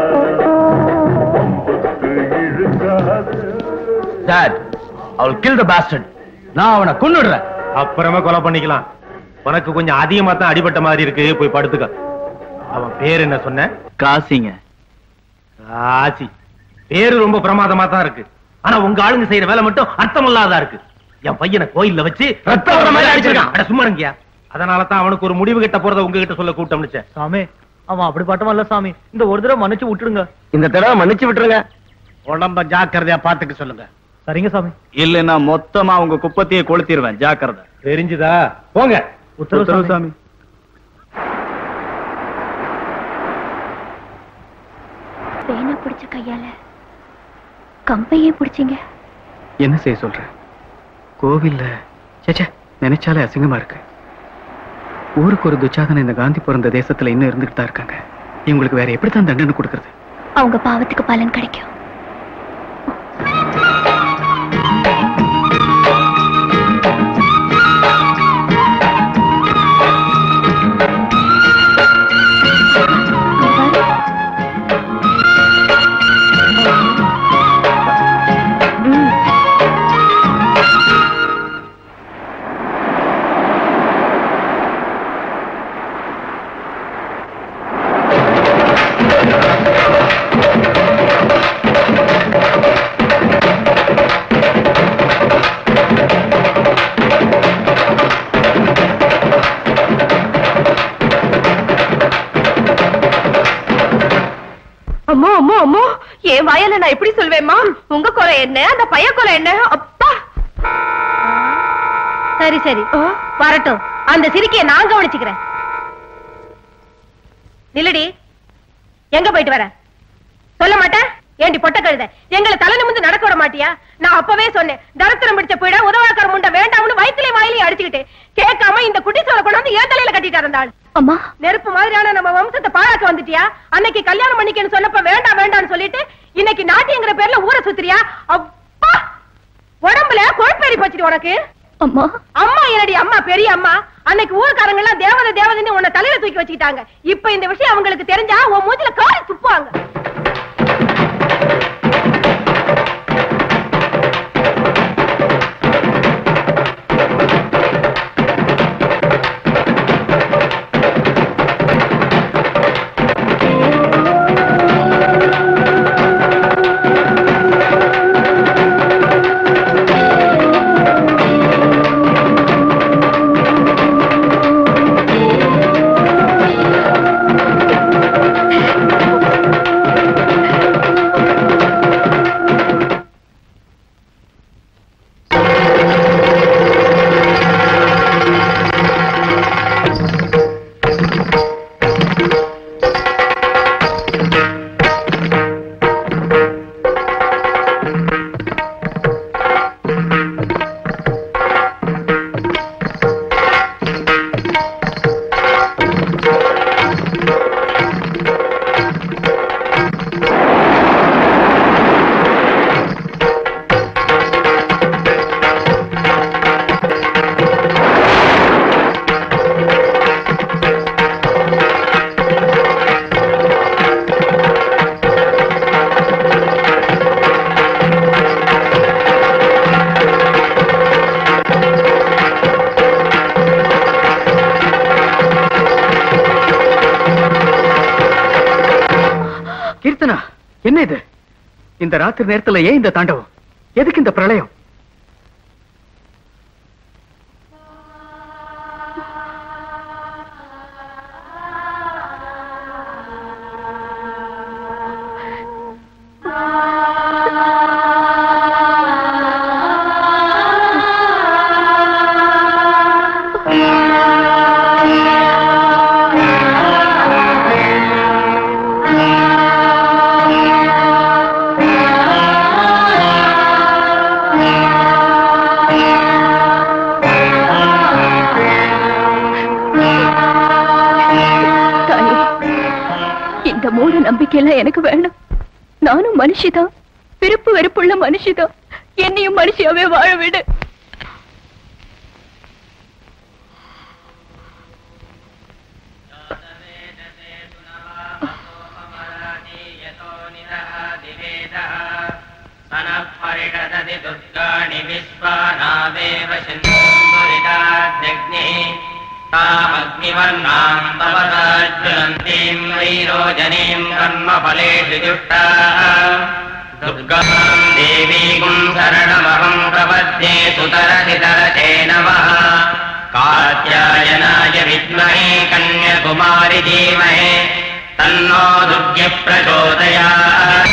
Dad, I will kill the bastard. நான் அவனை கொன்னுடுறேன். அப்புறமா கொலை பண்ணிக்கலாம். உனக்கு கொஞ்சம் அதிகமா தான் அடிபட்ட மாதிரி இருக்கு, போய் படுத்துக்க. அவன் பேர் என்ன சொன்ன? காசிங்க. காசி பேரு ரொம்ப பிரமாதமா தான் இருக்கு. ஆனா உங்க ஆளுங்க செய்யற வேலை மட்டும் அர்த்தமில்லாதா இருக்கு. என் பையனை கோயில்ல வச்சு ரத்த வர மாதிரி அடிச்சிருக்கான். அட சும்மா இருங்கயா. அதனால தான் அவனுக்கு ஒரு முடிவு கிட்ட போறத உங்ககிட்ட சொல்ல கூட்டம்னுச்சேன். சாமி, அவன் அப்படி பாட்டமா இல்ல சாமி. இந்த ஒரு தடவை மன்னிச்சு விட்டுருங்க. இந்த தடவை மன்னிச்சு விட்டுருங்க. உடம்ப ஜாக்கிரதையா பாத்துக்க சொல்லுங்க. சரிங்க சாமி. இல்லன்னா மொத்தமா உங்க குப்பத்தையே கொளுத்திடுவேன். ஜாக்கிரதை. தெரிஞ்சுதா? போங்க. உத்தரவு சாமி. பேனை பிடிச்ச கையால கம்பையே பிடிச்சிங்க. என்ன செய்ய சொல்ற? கோவில்ல சேச்சே நினைச்சாலே அசிங்கமா இருக்கு. ஊருக்கு ஒரு துச்சாதன இந்த காந்தி பிறந்த தேசத்துல இன்னும் இருந்துட்டு தான் இருக்காங்க. இவங்களுக்கு வேற எப்படித்தான் தண்டனை கொடுக்கறது? அவங்க பாவத்துக்கு பலன் கிடைக்கும். அம்மா அம்மா அம்மா, என் வாயால நான் எப்படி சொல்வேம்மா? உங்க கொலை என்ன, அந்த பைய கொலை என்ன? அப்பா. சரி சரி வரட்டும், அந்த சிரிக்கைய நான் கவனிச்சுக்கிறேன். நில்லடி, எங்க போயிட்டு வர? சொல்ல மாட்டேன். ஏண்டி பொட்ட கழுத, எங்களை தலை நிமிந்து நடக்க விட மாட்டியா? நான் அப்பவே சொன்னேன், தரத்திரம் பிடிச்ச போயிட உதவாக்கார முண்டை வேண்டாம்னு வயிற்றுல வாயிலையும் அடிச்சுக்கிட்டு கேட்காம இந்த குட்டி சோலை கொண்டாந்து ஏன் தலையில கட்டிட்டு இருந்தாள். அம்மா, நெருப்பு மாதிரியான நம்ம வம்சத்தை பாழாக்க வந்துட்டியா? அன்னைக்கு கல்யாணம் பண்ணிக்கன்னு சொன்னப்ப வேண்டாம் வேண்டாம்னு சொல்லிட்டு இன்னைக்கு நாட்டிங்கிற பேர்ல ஊரை சுத்துறியா? அப்பா, உடம்புல கொழுப்பேறி போச்சுடி உனக்கு. அம்மா அம்மா என்னடி அம்மா, பெரிய அம்மா. அன்னைக்கு ஊர்க்காரங்க எல்லாம் தேவதை தேவதைன்னு உன்னை தலையில தூக்கி வச்சுக்கிட்டாங்க. இப்ப இந்த விஷயம் அவங்களுக்கு தெரிஞ்சா உன் மூஞ்சில காரி துப்புவாங்க. என்ன இது? இந்த ராத்திரி நேரத்துல ஏன் இந்த தாண்டவம்? எதுக்கு இந்த பிரளயம்? அம்மா நம்பிக்கையெல்லாம் எனக்கு வேணும். நானும் மனுஷிதான், விருப்பு வெறுப்புள்ள மனுஷிதான். என்னையும் மனுஷியாவே வாழ விடு. दुर्गाणि विश्वानावेव सिन्धुरिताग्निः तामग्निवर्णां तवदाज्वलन्तीं वैरोजनीं कर्मफलेषु जुष्टाः दुर्गां देवीं शरणमहं प्रपद्ये सुतरतितरते नमः कात्यायनाय विद्महे कन्याकुमारि धीमहि तन्नो दुर्गे प्रचोदयात्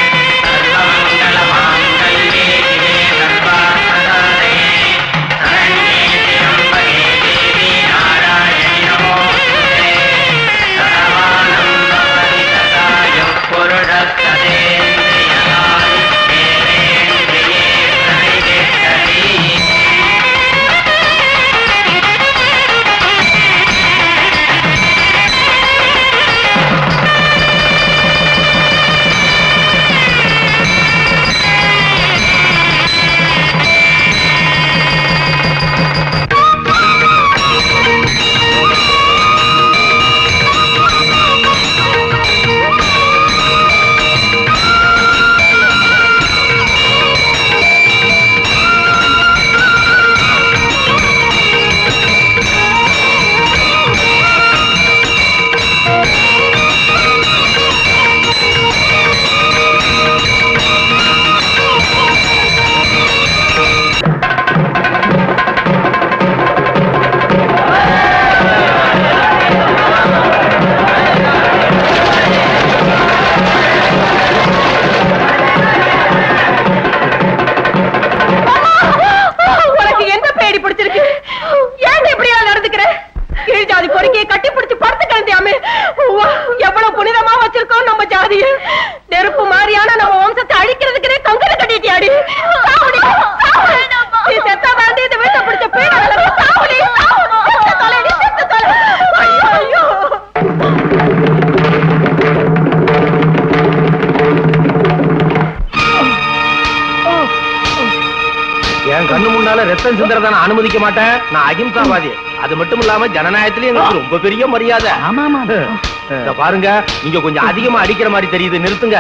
அனுமதிக்க மாட்டேன். நான் அகிம்சாவாதி. அது மட்டும் இல்லாம ஜனநாயகத்திலே எனக்கு ரொம்ப பெரிய மரியாதை. பாருங்க, நீங்க கொஞ்சம் அதிகமா அடிக்கிற மாதிரி தெரியுது. நிறுத்துங்க.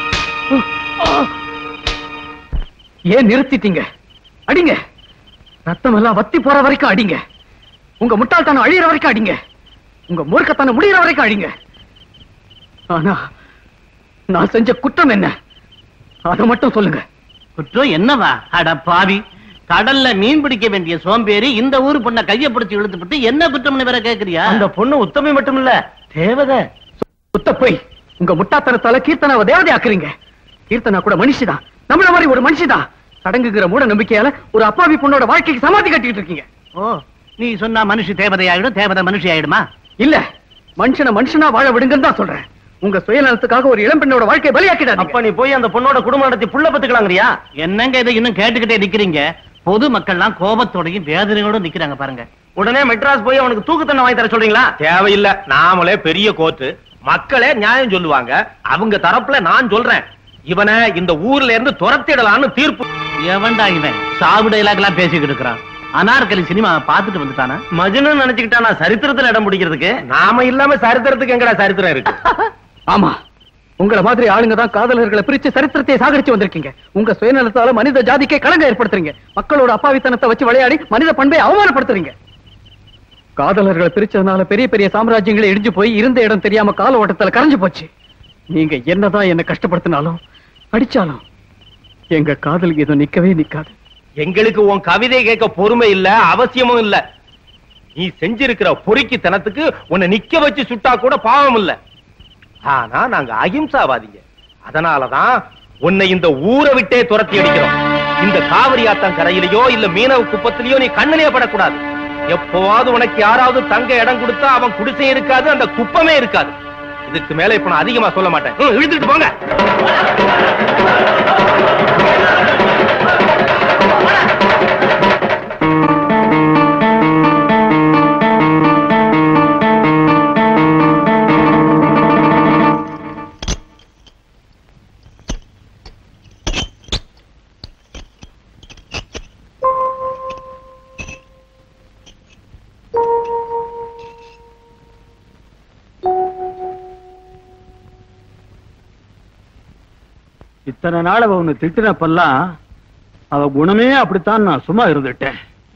ஏன் நிறுத்திட்டீங்க? அடிங்க. ரத்தம் எல்லாம் வத்தி போற வரைக்கும் அடிங்க. உங்க முட்டாள்தானம் அழியிற வரைக்கும் அடிங்க. உங்க மூர்க்கத்தானம் முடிகிற வரைக்கும் அடிங்க. ஆனா நான் செஞ்ச குற்றம் என்ன? அதை மட்டும் சொல்லுங்க. குற்றம் என்னவா? அட பாவி, கடல்ல மீன் பிடிக்க வேண்டிய சோம்பேறி இந்த ஊரு பொண்ணை கைய பிடிச்சு இழுத்துட்டு என்ன குற்றம்னு வேற கேக்குறியா? அந்த பொண்ணு உத்தமி மட்டும் இல்ல, தேவதை. சுத்த போய் உங்க முட்டாத்தனத்தால கீர்த்தனாவை தேவதை ஆக்குறீங்க. கீர்த்தனா கூட மனுஷிதான், நம்மள மாதிரி ஒரு மனுஷிதான். சடங்குகிற மூட நம்பிக்கையால ஒரு அப்பாவி பொண்ணோட வாழ்க்கைக்கு சமாதி கட்டிட்டு இருக்கீங்க. ஓ, நீ சொன்னா மனுஷி தேவதை ஆயிடும், தேவதை மனுஷி ஆயிடுமா? இல்ல, மனுஷனை மனுஷனா வாழ விடுங்கன்னு தான் சொல்றேன். உங்க சுயநலத்துக்காக ஒரு இளம் பெண்ணோட வாழ்க்கையை பலியாக்கிடாதீங்க. அப்ப நீ போய் அந்த பொண்ணோட குடும்பம் நடத்தி புள்ள பத்துக்கலாங்கறியா? என்னங்க இதை இன்னும் கேட்டுக்கிட்டே நிக்கிறீங்க? பொது மக்கள்லாம் கோபத்தோடையும் வேதனையோடும் நிக்கிறாங்க பாருங்க. உடனே மெட்ராஸ் போய் அவனுக்கு தூக்கு தண்டனை வாங்கி தர சொல்றீங்களா? தேவையில்ல. நாமளே பெரிய கோர்ட்டு, மக்களே நியாயம் சொல்லுவாங்க. அவங்க தரப்புல நான் சொல்றேன், இவனை இந்த ஊர்ல இருந்து துரத்திடலான்னு தீர்ப்பு. எவன்டா இவன் சாவு டைலாக் எல்லாம் பேசிக்கிட்டு இருக்கிறான்? அனார்கலி சினிமா பாத்துட்டு வந்துட்டானா? மஜ்னு நினைச்சுக்கிட்டானா சரித்திரத்துல இடம் பிடிக்கிறதுக்கு? நாம இல்லாம சரித்திரத்துக்கு எங்கடா சரித்திரம் இருக்கு? ஆமா, உங்களை மாதிரி ஆளுங்க தான் காதலர்களை பிரிச்சு சரித்திரத்தை சாகரிச்சு வந்திருக்கீங்க. உங்க சுயநலத்தால மனித ஜாதிக்கே களங்கம் ஏற்படுத்துறீங்க. மக்களோட அப்பாவித்தனத்தை வச்சு விளையாடி மனித பண்பை அவமானப்படுத்துறீங்க. காதலர்களை பிரிச்சதுனால பெரிய பெரிய சாம்ராஜ்யங்களை இடிஞ்சு போய் இருந்த இடம் தெரியாம கால ஓட்டத்துல கரைஞ்சு போச்சு. நீங்க என்னதான் என்ன கஷ்டப்படுத்தினாலும் அடிச்சாலும் எங்க காதல் எதுவும் நிக்கவே நிக்காது. எங்களுக்கு உன் கவிதை கேட்க பொறுமை இல்ல, அவசியமும் இல்ல. நீ செஞ்சிருக்கிற பொறுக்கித்தனத்துக்கு உன்னை நிக்க வச்சு சுட்டா கூட பாவம் இல்ல. ஆனா நாங்க அகிம்சாவாதிங்க. அதனாலதான் உன்னை இந்த ஊரை விட்டே துரத்தி அடிக்கிறோம். இந்த காவிரி ஆத்தம் கரையிலையோ இல்ல மீனவ குப்பத்திலேயோ நீ கண்ணிலே படக்கூடாது. எப்போவாவது உனக்கு யாராவது தங்க இடம் கொடுத்தா அவன் குடிசை இருக்காது, அந்த குப்பமே இருக்காது. இதுக்கு மேல இப்ப நான் அதிகமா சொல்ல மாட்டேன். இழுத்துட்டு போங்க. இத்தனை நாள் அவ உன்னை திட்டினப்பெல்லாம் அவ குணமே அப்படித்தான் நான் சும்மா இருந்துட்டேன்.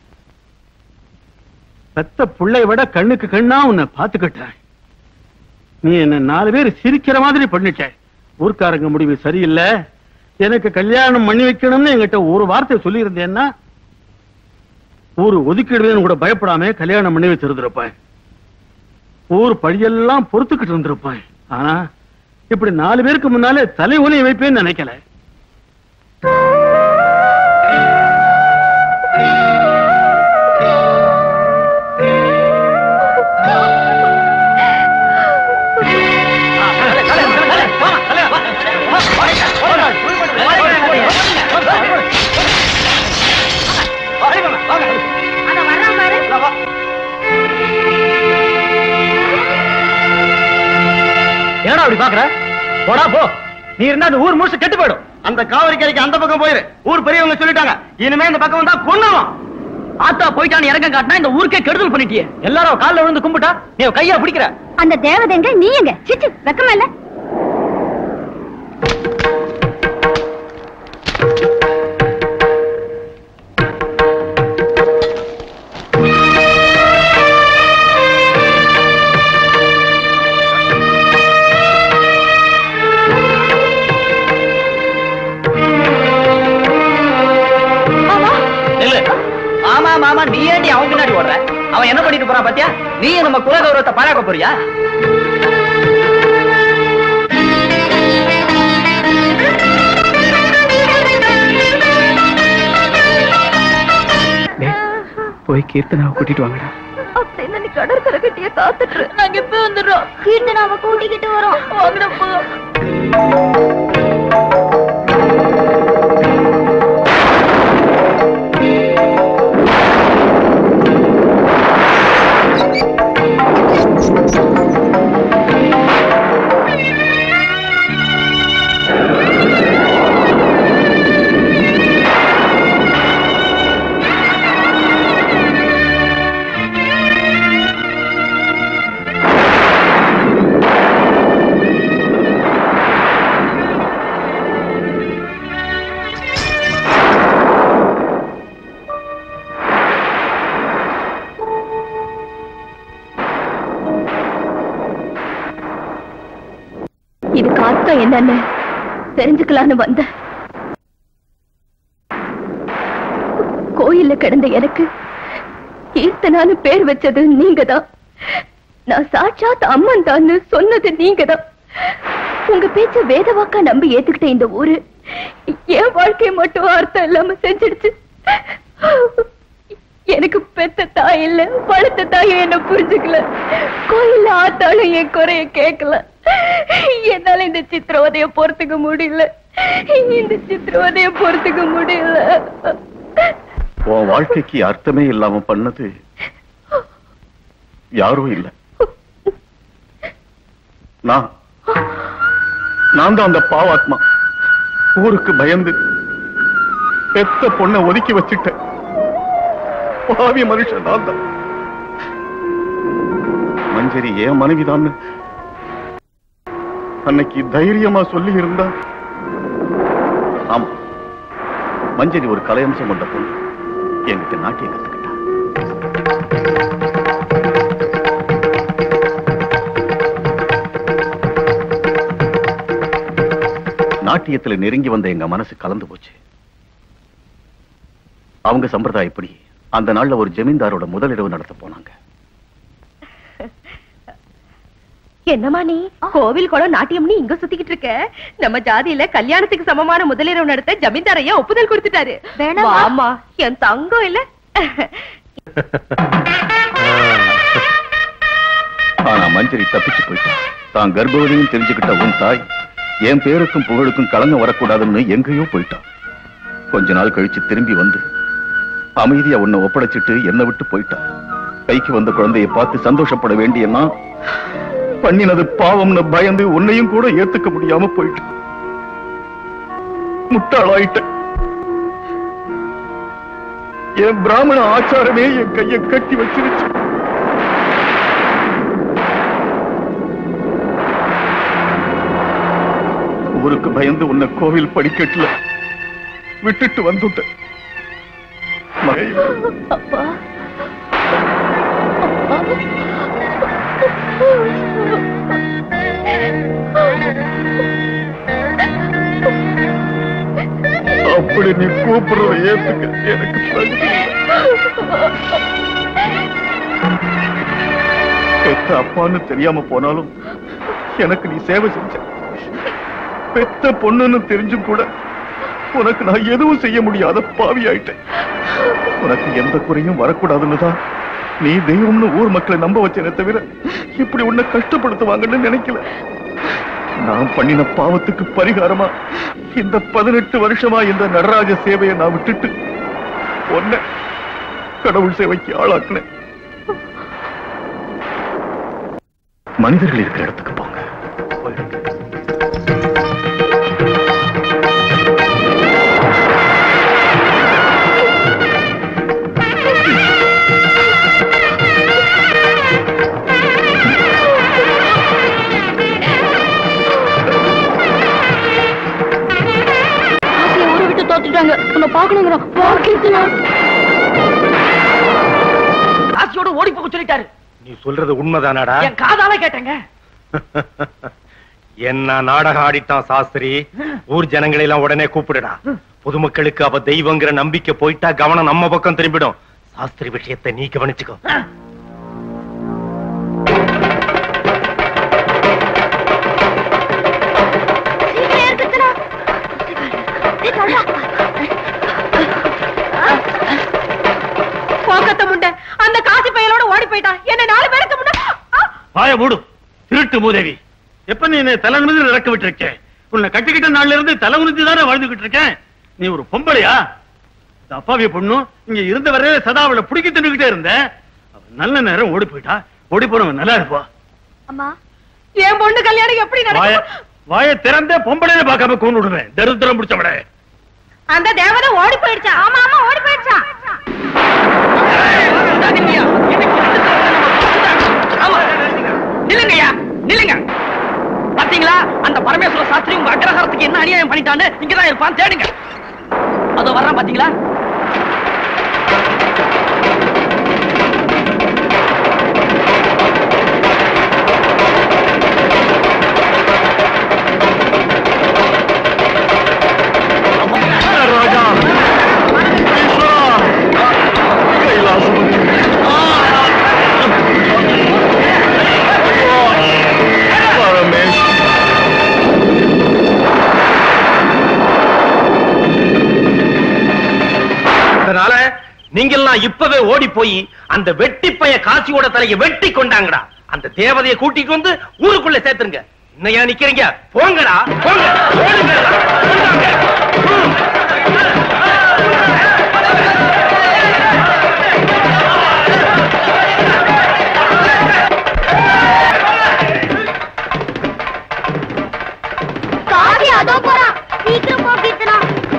பெத்த பிள்ளை விட கண்ணுக்கு கண்ணா உன்னை பாத்துக்கிட்டேன். நீ என்ன நாலு பேர் சிரிக்கிற மாதிரி பண்ணிட்ட. ஊர்க்காரங்க முடிவு சரியில்லை, எனக்கு கல்யாணம் பண்ணி வைக்கணும்னு என்கிட்ட ஒரு வார்த்தை சொல்லி இருந்தேன்னா ஊரு ஒதுக்கிடுவேன்னு கூட பயப்படாம கல்யாணம் பண்ணி வச்சிருந்திருப்பேன். ஊர் பழியெல்லாம் பொறுத்துக்கிட்டு இருந்திருப்பேன். ஆனா இப்படி நாலு பேருக்கு முன்னாலே தலை ஒலி வைப்பேன்னு நினைக்கல. ஏடா அப்படி பாக்குற? போடா போ. நீ இருந்தா அந்த ஊர் முழுசு கெட்டு போயிடும். அந்த காவிரி கரைக்கு அந்த பக்கம் போயிரு. ஊர் பெரியவங்க சொல்லிட்டாங்க, இனிமே இந்த பக்கம் வந்தா கொன்னுவோம். ஆத்தா போயிட்டான்னு இறங்க காட்டினா இந்த ஊருக்கே கெடுதல் பண்ணிட்டியே. எல்லாரும் காலில் விழுந்து கும்பிட்டா நீ கையா பிடிக்கிற. அந்த தேவதைங்க நீ எங்க? சிச்சு வெக்கமா இல்ல? மாமா நீ ஏண்டி அவன் பின்னாடி ஓடுற? அவன் என்ன பண்ணிட்டு போறான் பாத்தியா? நீ நம்ம குல கௌரவத்தை பாராக்க போறியா? போய் கீர்த்தனாவை கூட்டிட்டு வாங்கடா. அப்படின்னா நீ கடற்கரை கட்டிய காத்துட்டு நாங்க இப்ப வந்துடுறோம். கீர்த்தனாவை கூட்டிக்கிட்டு வரோம். வாங்கடா போ. இதுக்கு அர்த்தம் என்னன்னு தெரிஞ்சுக்கலான்னு வந்த. கோயில்ல கிடந்த எனக்கு கீர்த்தனான்னு பேர் வச்சது நீங்கதான். நான் சாட்சாத் அம்மன் தான் சொன்னது நீங்கதான். உங்க பேச்ச வேதவாக்கா நம்பி ஏத்துக்கிட்ட இந்த ஊரு என் வாழ்க்கையை மட்டும் அர்த்தம் இல்லாம செஞ்சிடுச்சு. எனக்கு பெத்த தாய் இல்ல, வளர்த்த தாயும் என்ன புரிஞ்சுக்கல. கோயில்ல ஆத்தாலும் என் குறைய கேட்கல. என்னால இந்த சித்திரவதைய பொறுத்துக்க முடியல. இந்த சித்திரவதைய பொறுத்துக்க முடியல. உன் வாழ்க்கைக்கு அர்த்தமே இல்லாம பண்ணது யாரும் இல்ல, நான் நான் தான் அந்த பாவாத்மா. ஊருக்கு பயந்து பெத்த பொண்ணை ஒதுக்கி வச்சுட்டேன். பாவி மனுஷன் நான் தான். மஞ்சரி ஏன் மனைவிதான் அன்னைக்கு தைரியமா சொல்லி இருந்தா. ஆமா, மஞ்சரி ஒரு கலையம்சம் கொண்ட பொண்ணு. என்கிட்ட நாட்டியம் கத்துக்கிட்டா. நாட்டியத்துல நெருங்கி வந்த எங்க மனசு கலந்து போச்சு. அவங்க சம்பிரதாயப்படி அந்த நாள்ல ஒரு ஜமீன்தாரோட முதலிரவு நடத்த போனாங்க. என்னமா நீ கோவில் குளம் நாட்டியம் நீ இங்க சுத்திக்கிட்டு இருக்க? நம்ம ஜாதியில கல்யாணத்துக்கு சமமான முதலிரவு நடத்த ஜமீன்தாரையா ஒப்புதல் கொடுத்துட்டாரு. ஆமா, என் தங்கம் இல்ல. ஆனா மஞ்சரி தப்பிச்சு போயிட்டான். தான் கர்ப்பவதியும் தெரிஞ்சுக்கிட்ட உன் தாய் என் பேருக்கும் புகழுக்கும் கலங்க வரக்கூடாதுன்னு எங்கேயோ போயிட்டான். கொஞ்ச நாள் கழிச்சு திரும்பி வந்து அமைதியா உன்னை ஒப்படைச்சிட்டு என்னை விட்டு போயிட்டான். கைக்கு வந்த குழந்தையை பார்த்து சந்தோஷப்பட வேண்டியன்னா பண்ணினது பாவம்னு பயந்து உன்னையும் கூட ஏத்துக்க முடியாம போயிட்டு முட்டாளாயிட்ட. என் பிராமண ஆச்சாரமே என் கையை கட்டி வச்சிருச்சு. ஊருக்கு பயந்து உன்னை கோவில் படிக்கட்டுல விட்டுட்டு வந்துட்டேன். அப்பா அப்படி நீ கூப்பிடுறத ஏத்துக்க எனக்கு பெத்த அப்பான்னு தெரியாம போனாலும் எனக்கு நீ சேவை செஞ்ச. பெத்த பொண்ணுன்னு தெரிஞ்சும் கூட உனக்கு நான் எதுவும் செய்ய முடியாத பாவி ஆயிட்டேன். உனக்கு எந்த குறையும் வரக்கூடாதுன்னு தான் நீ தெய்வம்னு ஊர் மக்களை நம்ப வச்சேனே தவிர இப்படி உன்னை கஷ்டப்படுத்துவாங்கன்னு நினைக்கல. நான் பண்ணின பாவத்துக்கு பரிகாரமா இந்த பதினெட்டு வருஷமா இந்த நடராஜ சேவையை நான் விட்டுட்டு உன்னை கடவுள் சேவைக்கு ஆளாக்குனேன். மனிதர்கள் இருக்கிற இடத்துக்கு போங்க. ஆசியோட ஓடி போக சொல்லிட்டாரு. நீ சொல்றது உண்மைதானாடா? என் காதால கேட்டேங்க. என்ன நாடகம் ஆடிட்டான் சாஸ்திரி. ஊர் ஜனங்களை எல்லாம் உடனே கூப்பிடுடா. பொதுமக்களுக்கு அவ தெய்வங்கிற நம்பிக்கை போயிட்டா கவனம் நம்ம பக்கம் திரும்பிடும். சாஸ்திரி விஷயத்தை நீ கவனிச்சுக்கோ. அந்த காசி பையலோட ஓடி போயிட்டான். என்ன நாலு பேருக்கு முன்னாடி வாய மூடு திருட்டு மூதேவி. எப்ப நீ தலை நிமிர்ந்து நடக்க விட்டுருக்கேன்? உன்னை கட்டிக்கிட்ட நாள்ல இருந்து தலை உறுதி தானே வாழ்ந்துகிட்டு இருக்கேன். நீ ஒரு பொம்பளையா? அப்பாவிய பொண்ணு இங்க இருந்த வரையில சதா அவளை பிடிக்க தின்னுகிட்டே இருந்த. நல்ல நேரம் ஓடி போயிட்டா. ஓடி போனவன் நல்லா இருப்பா. அம்மா என் பொண்ணு கல்யாணம் எப்படி நடக்கும்? வாய திறந்தே பொம்பளைய பார்க்காம கொண்டு விடுவேன். தரித்திரம் பிடிச்சவள. அந்த தேவதை ஓடி போயிடுச்சா? ஆமா ஆமா ஓடி போயிடுச்சா. நில்லுங்கய்யா நில்லுங்க. பாத்தீங்களா அந்த பரமேஸ்வர சாஸ்திரி உங்க அக்ரஹாரத்துக்கு என்ன அநியாயம் பண்ணிட்டான்னு? இங்கதான் இருப்பான், தேடுங்க. அதோ வர்றான் பாத்தீங்களா? நீங்கெல்லாம் இப்பவே ஓடி போய் அந்த வெட்டி பைய காசியோட தலையை வெட்டி கொண்டாங்கடா. அந்த தேவதையை கூட்டிட்டு வந்து ஊருக்குள்ள சேர்த்துருங்க. இன்னையா நிக்கிறீங்க? போங்கடா போங்க. காசி அதோ போறா. சீக்கிரம் போ கீர்த்தனா.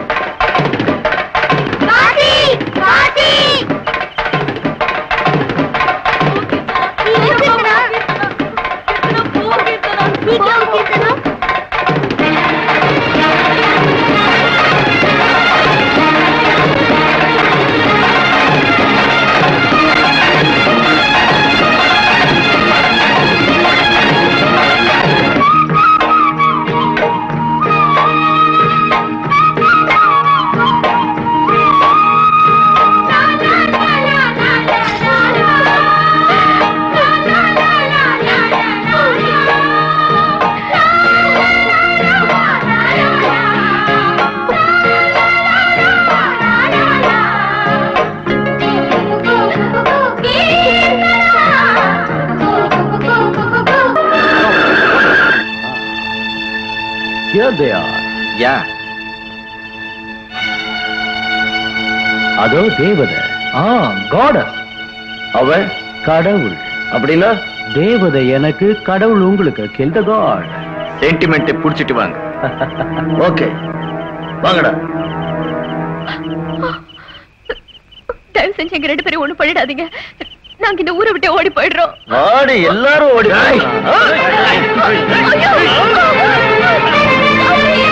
காசி காசி கீர்த்தனா கீர்த்தனா போ கீர்த்தனா. சீக்கிரம் Keerthana. Here they are. Yeah. அதோ தேவதை. ஆ, goddess. அவ கடவுள். அப்படின்னா தேவதை எனக்கு, கடவுள் உங்களுக்கு. Kill the god. சென்டிமெண்ட் புடிச்சிட்டு வாங்க. ஓகே வாங்கடா. தயவு செஞ்சு எங்க ரெண்டு பேரும் ஒண்ணு பண்ணிடாதீங்க. நாங்க இந்த ஊரை விட்டு ஓடி போயிடுறோம். ஆடி எல்லாரும் ஓடி. ஐயோ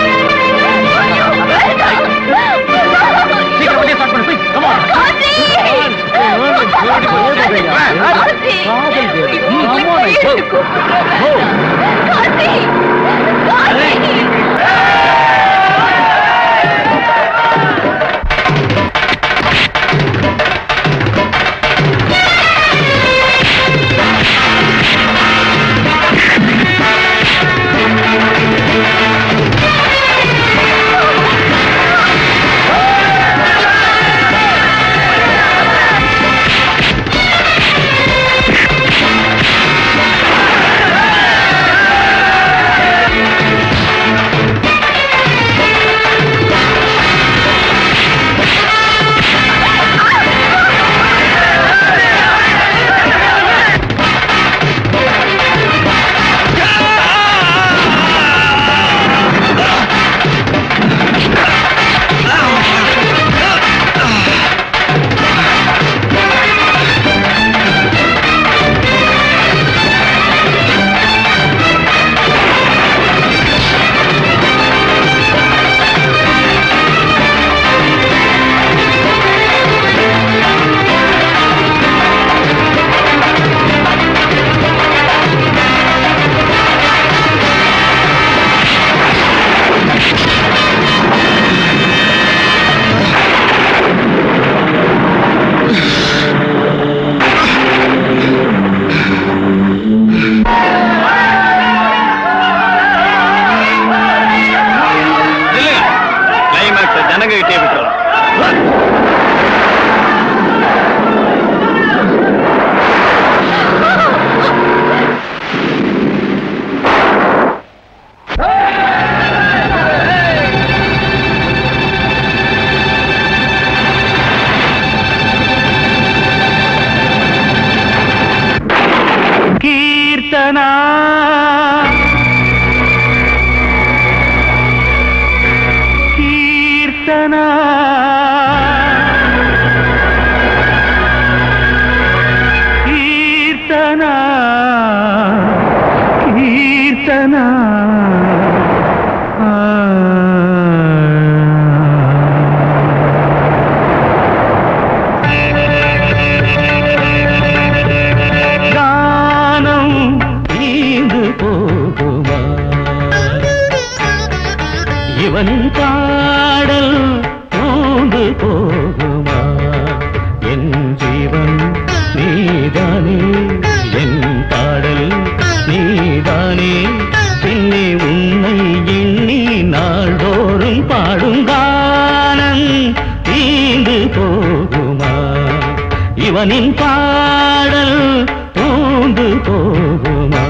கீர்த்தனா கீர்த்தனா கீர்த்தனா கானம் தீந்து போகுமா இவனின் பாடல் தூண்டு போகுமா என் ஜீவன் நீதானே என் பாடல் நீதானே பின்னே உன்னை எண்ணி நாள்தோறும் பாடும் கானம் தீந்து போகுமா இவனின் பாடல் தூண்டு போகுமா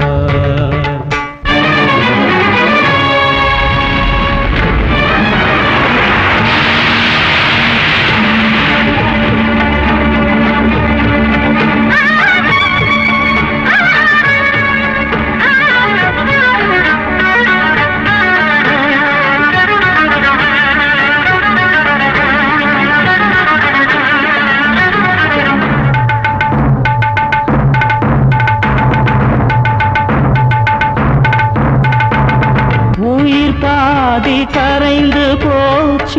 உயிர் பாதி கரைந்து போச்சு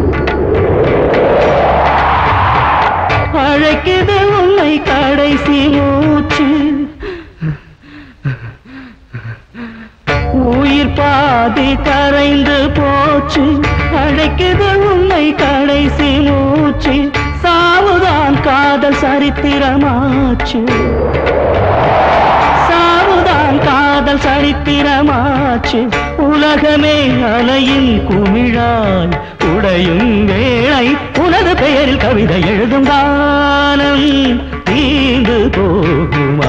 அழைக்குது உன்னை கடைசி மூச்சு உயிர் பாதி கரைந்து போச்சு அழைக்குது உன்னை கடைசி மூச்சு சாவுதான் காதல் சரித்திரமாச்சு சாவுதான் காதல் சரித்திரமாச்சு உலகமே அலையின் குமிழாய் உடையும் வேளை உனது பெயரில் கவிதை எழுதும் காலம் தீண்டு போகுமா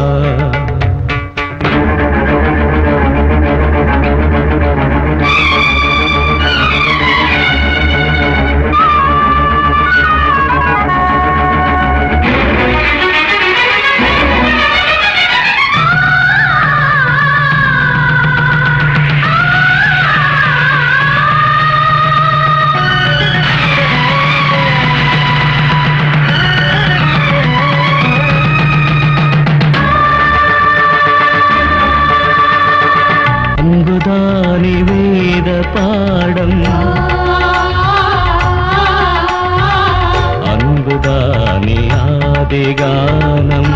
அன்புதானே வேத பாடம் அன்புதானே ஆதிகானம்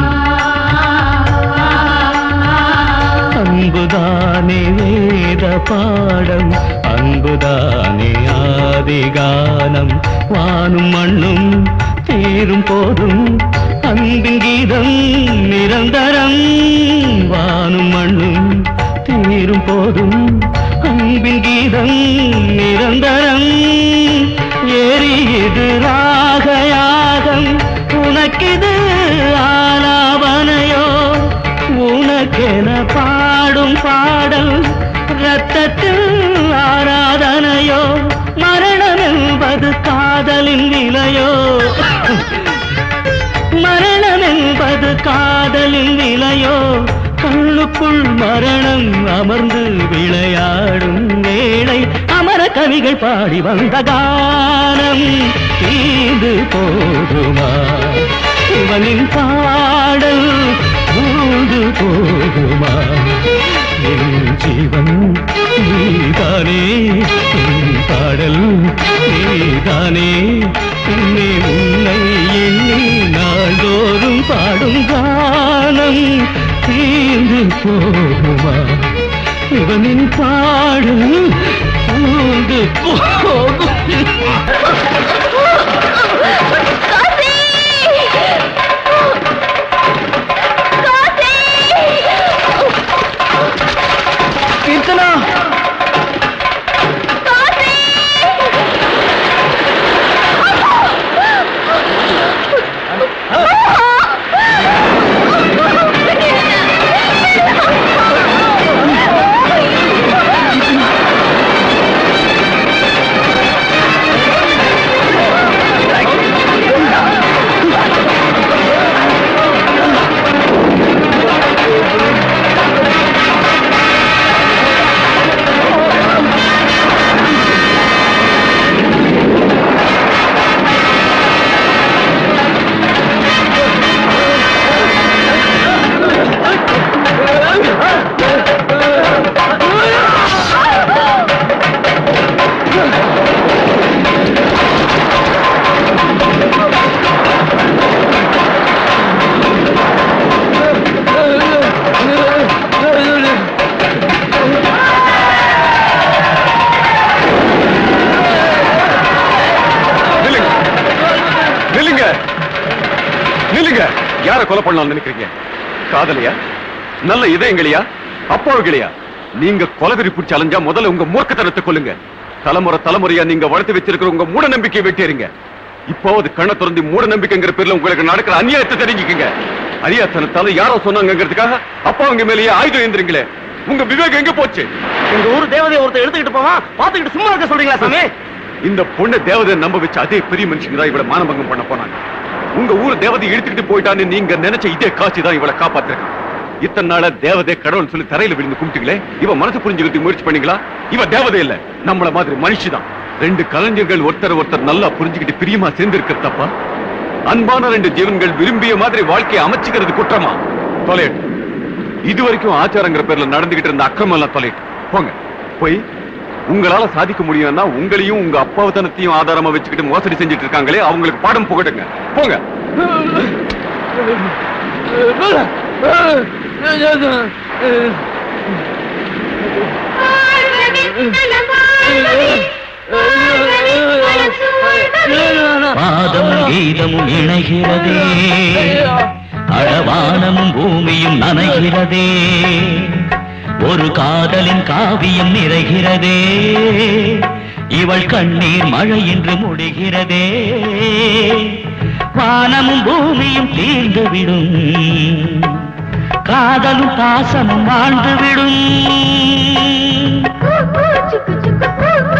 அன்புதானே வேத பாடம் அன்புதானே ஆதிகானம் வானும் மண்ணும் தீரும் போதும் அன்பின் கீதம் நிரந்தரம் வானும் மண்ணும் தீரும் போதும் அன்பின் கீதம் நிரந்தரம் எரியுது ராகயாகம் உனக்கிது ஆலாபனையோ உனக்கென பாடும் பாடல் ரத்தத்தில் ஆராதனையோ மரணம் என்பது காதலின் நிலையோ மரணம் என்பது காதலின் நிலையோ கண்ணுக்குள் மரணம் அமர்ந்து விளையாடும் வேளை அமர கவிகள் பாடி வந்த கானம் தீந்து போகுமா இவனின் பாடல் தூண்டு போகுமா என் ஜீவன் நீதானே என் பாடல் நீதானே என்னை உன்னை எண்ணி நாள்தோறும் பாடும் கானம் தீர்ந்து போகுமா இவனின் பாடல் தூண்டு போகும் கீர்த்தனா யார கொலை பண்ணலாம்னு நினைக்கிறீங்க? காதலியா? நல்ல இதயங்களையா? அப்பாவுகளையா? நீங்க கொலவெறி பிடிச்சி அலைஞ்சா முதல்ல உங்க மூர்க்கத்தனத்தை கொள்ளுங்க. தலைமுறை தலைமுறையா நீங்க வளர்த்து வச்சிருக்கிற உங்க மூட நம்பிக்கையை வெட்டிடுங்க. இப்போது கண்ணை திறந்து மூட நம்பிக்கைங்கிற பேர்ல உங்களுக்கு நடக்கிற அநியாயத்தை தெரிஞ்சுக்கங்க. அரியாத்தனத்தால யாரோ சொன்னாங்கிறதுக்காக அப்பாவுங்க மேலேயே ஆயுதம் எழுந்துறீங்களே, உங்க விவேகம் எங்க போச்சு? உங்க ஊர் தேவதையை ஒருத்தர் எடுத்துக்கிட்டு போவான், பாத்துக்கிட்டு சும்மா இருக்க சொல்றீங்களா சாமி? இந்த பொண்ணை தேவதை நம்ப வச்சு அதே பெரிய மனுஷங்க தான் இவளை மானபங்கம் பண்ண போனாங்க. உங்க ஊர் தேவதை எடுத்துக்கிட்டு போயிட்டான்னு நீங்க நினைச்ச இதே காட்சி தான் இவளை காப்பாத்திருக்கான். இத்தனை நாள தேவதை கடவுள் சொல்லி தரையில விழுந்து கும்பிட்டீங்களே, இவ மனசு புரிஞ்சுக்கிறதுக்கு முயற்சி பண்ணீங்களா? இவ தேவதை இல்ல, நம்மள மாதிரி மனுஷிதான். ரெண்டு கலைஞர்கள் ஒருத்தர் ஒருத்தர் நல்லா புரிஞ்சுக்கிட்டு பிரியமா சேர்ந்து இருக்கிறது தப்பா? அன்பான ரெண்டு ஜீவன்கள் விரும்பிய மாதிரி வாழ்க்கையை அமைச்சுக்கிறது குற்றமா? தொலையட்டு. இது வரைக்கும் ஆச்சாரங்கிற பேர்ல நடந்துகிட்டு இருந்த அக்கிரமம் எல்லாம் தொலையட்டு. போங்க, போய் உங்களால சாதிக்க முடியும்னா உங்களையும் உங்க அப்பாவத்தனத்தையும் ஆதாரமா வச்சுக்கிட்டு மோசடி செஞ்சுட்டு இருக்காங்களே அவங்களுக்கு பாடம் புகட்டுங்க. போங்க. பாதமும் கீதமும் இணைகிறதே, அழவானமும் பூமியும் நனைகிறதே, ஒரு காதலின் காவியம் நிறைகிறதே, இவள் கண்ணீர் மழை என்று முடிகிறதே, வானமும் பூமியும் தீர்ந்துவிடும், காதலும் பாசமும் வாழ்ந்துவிடும்.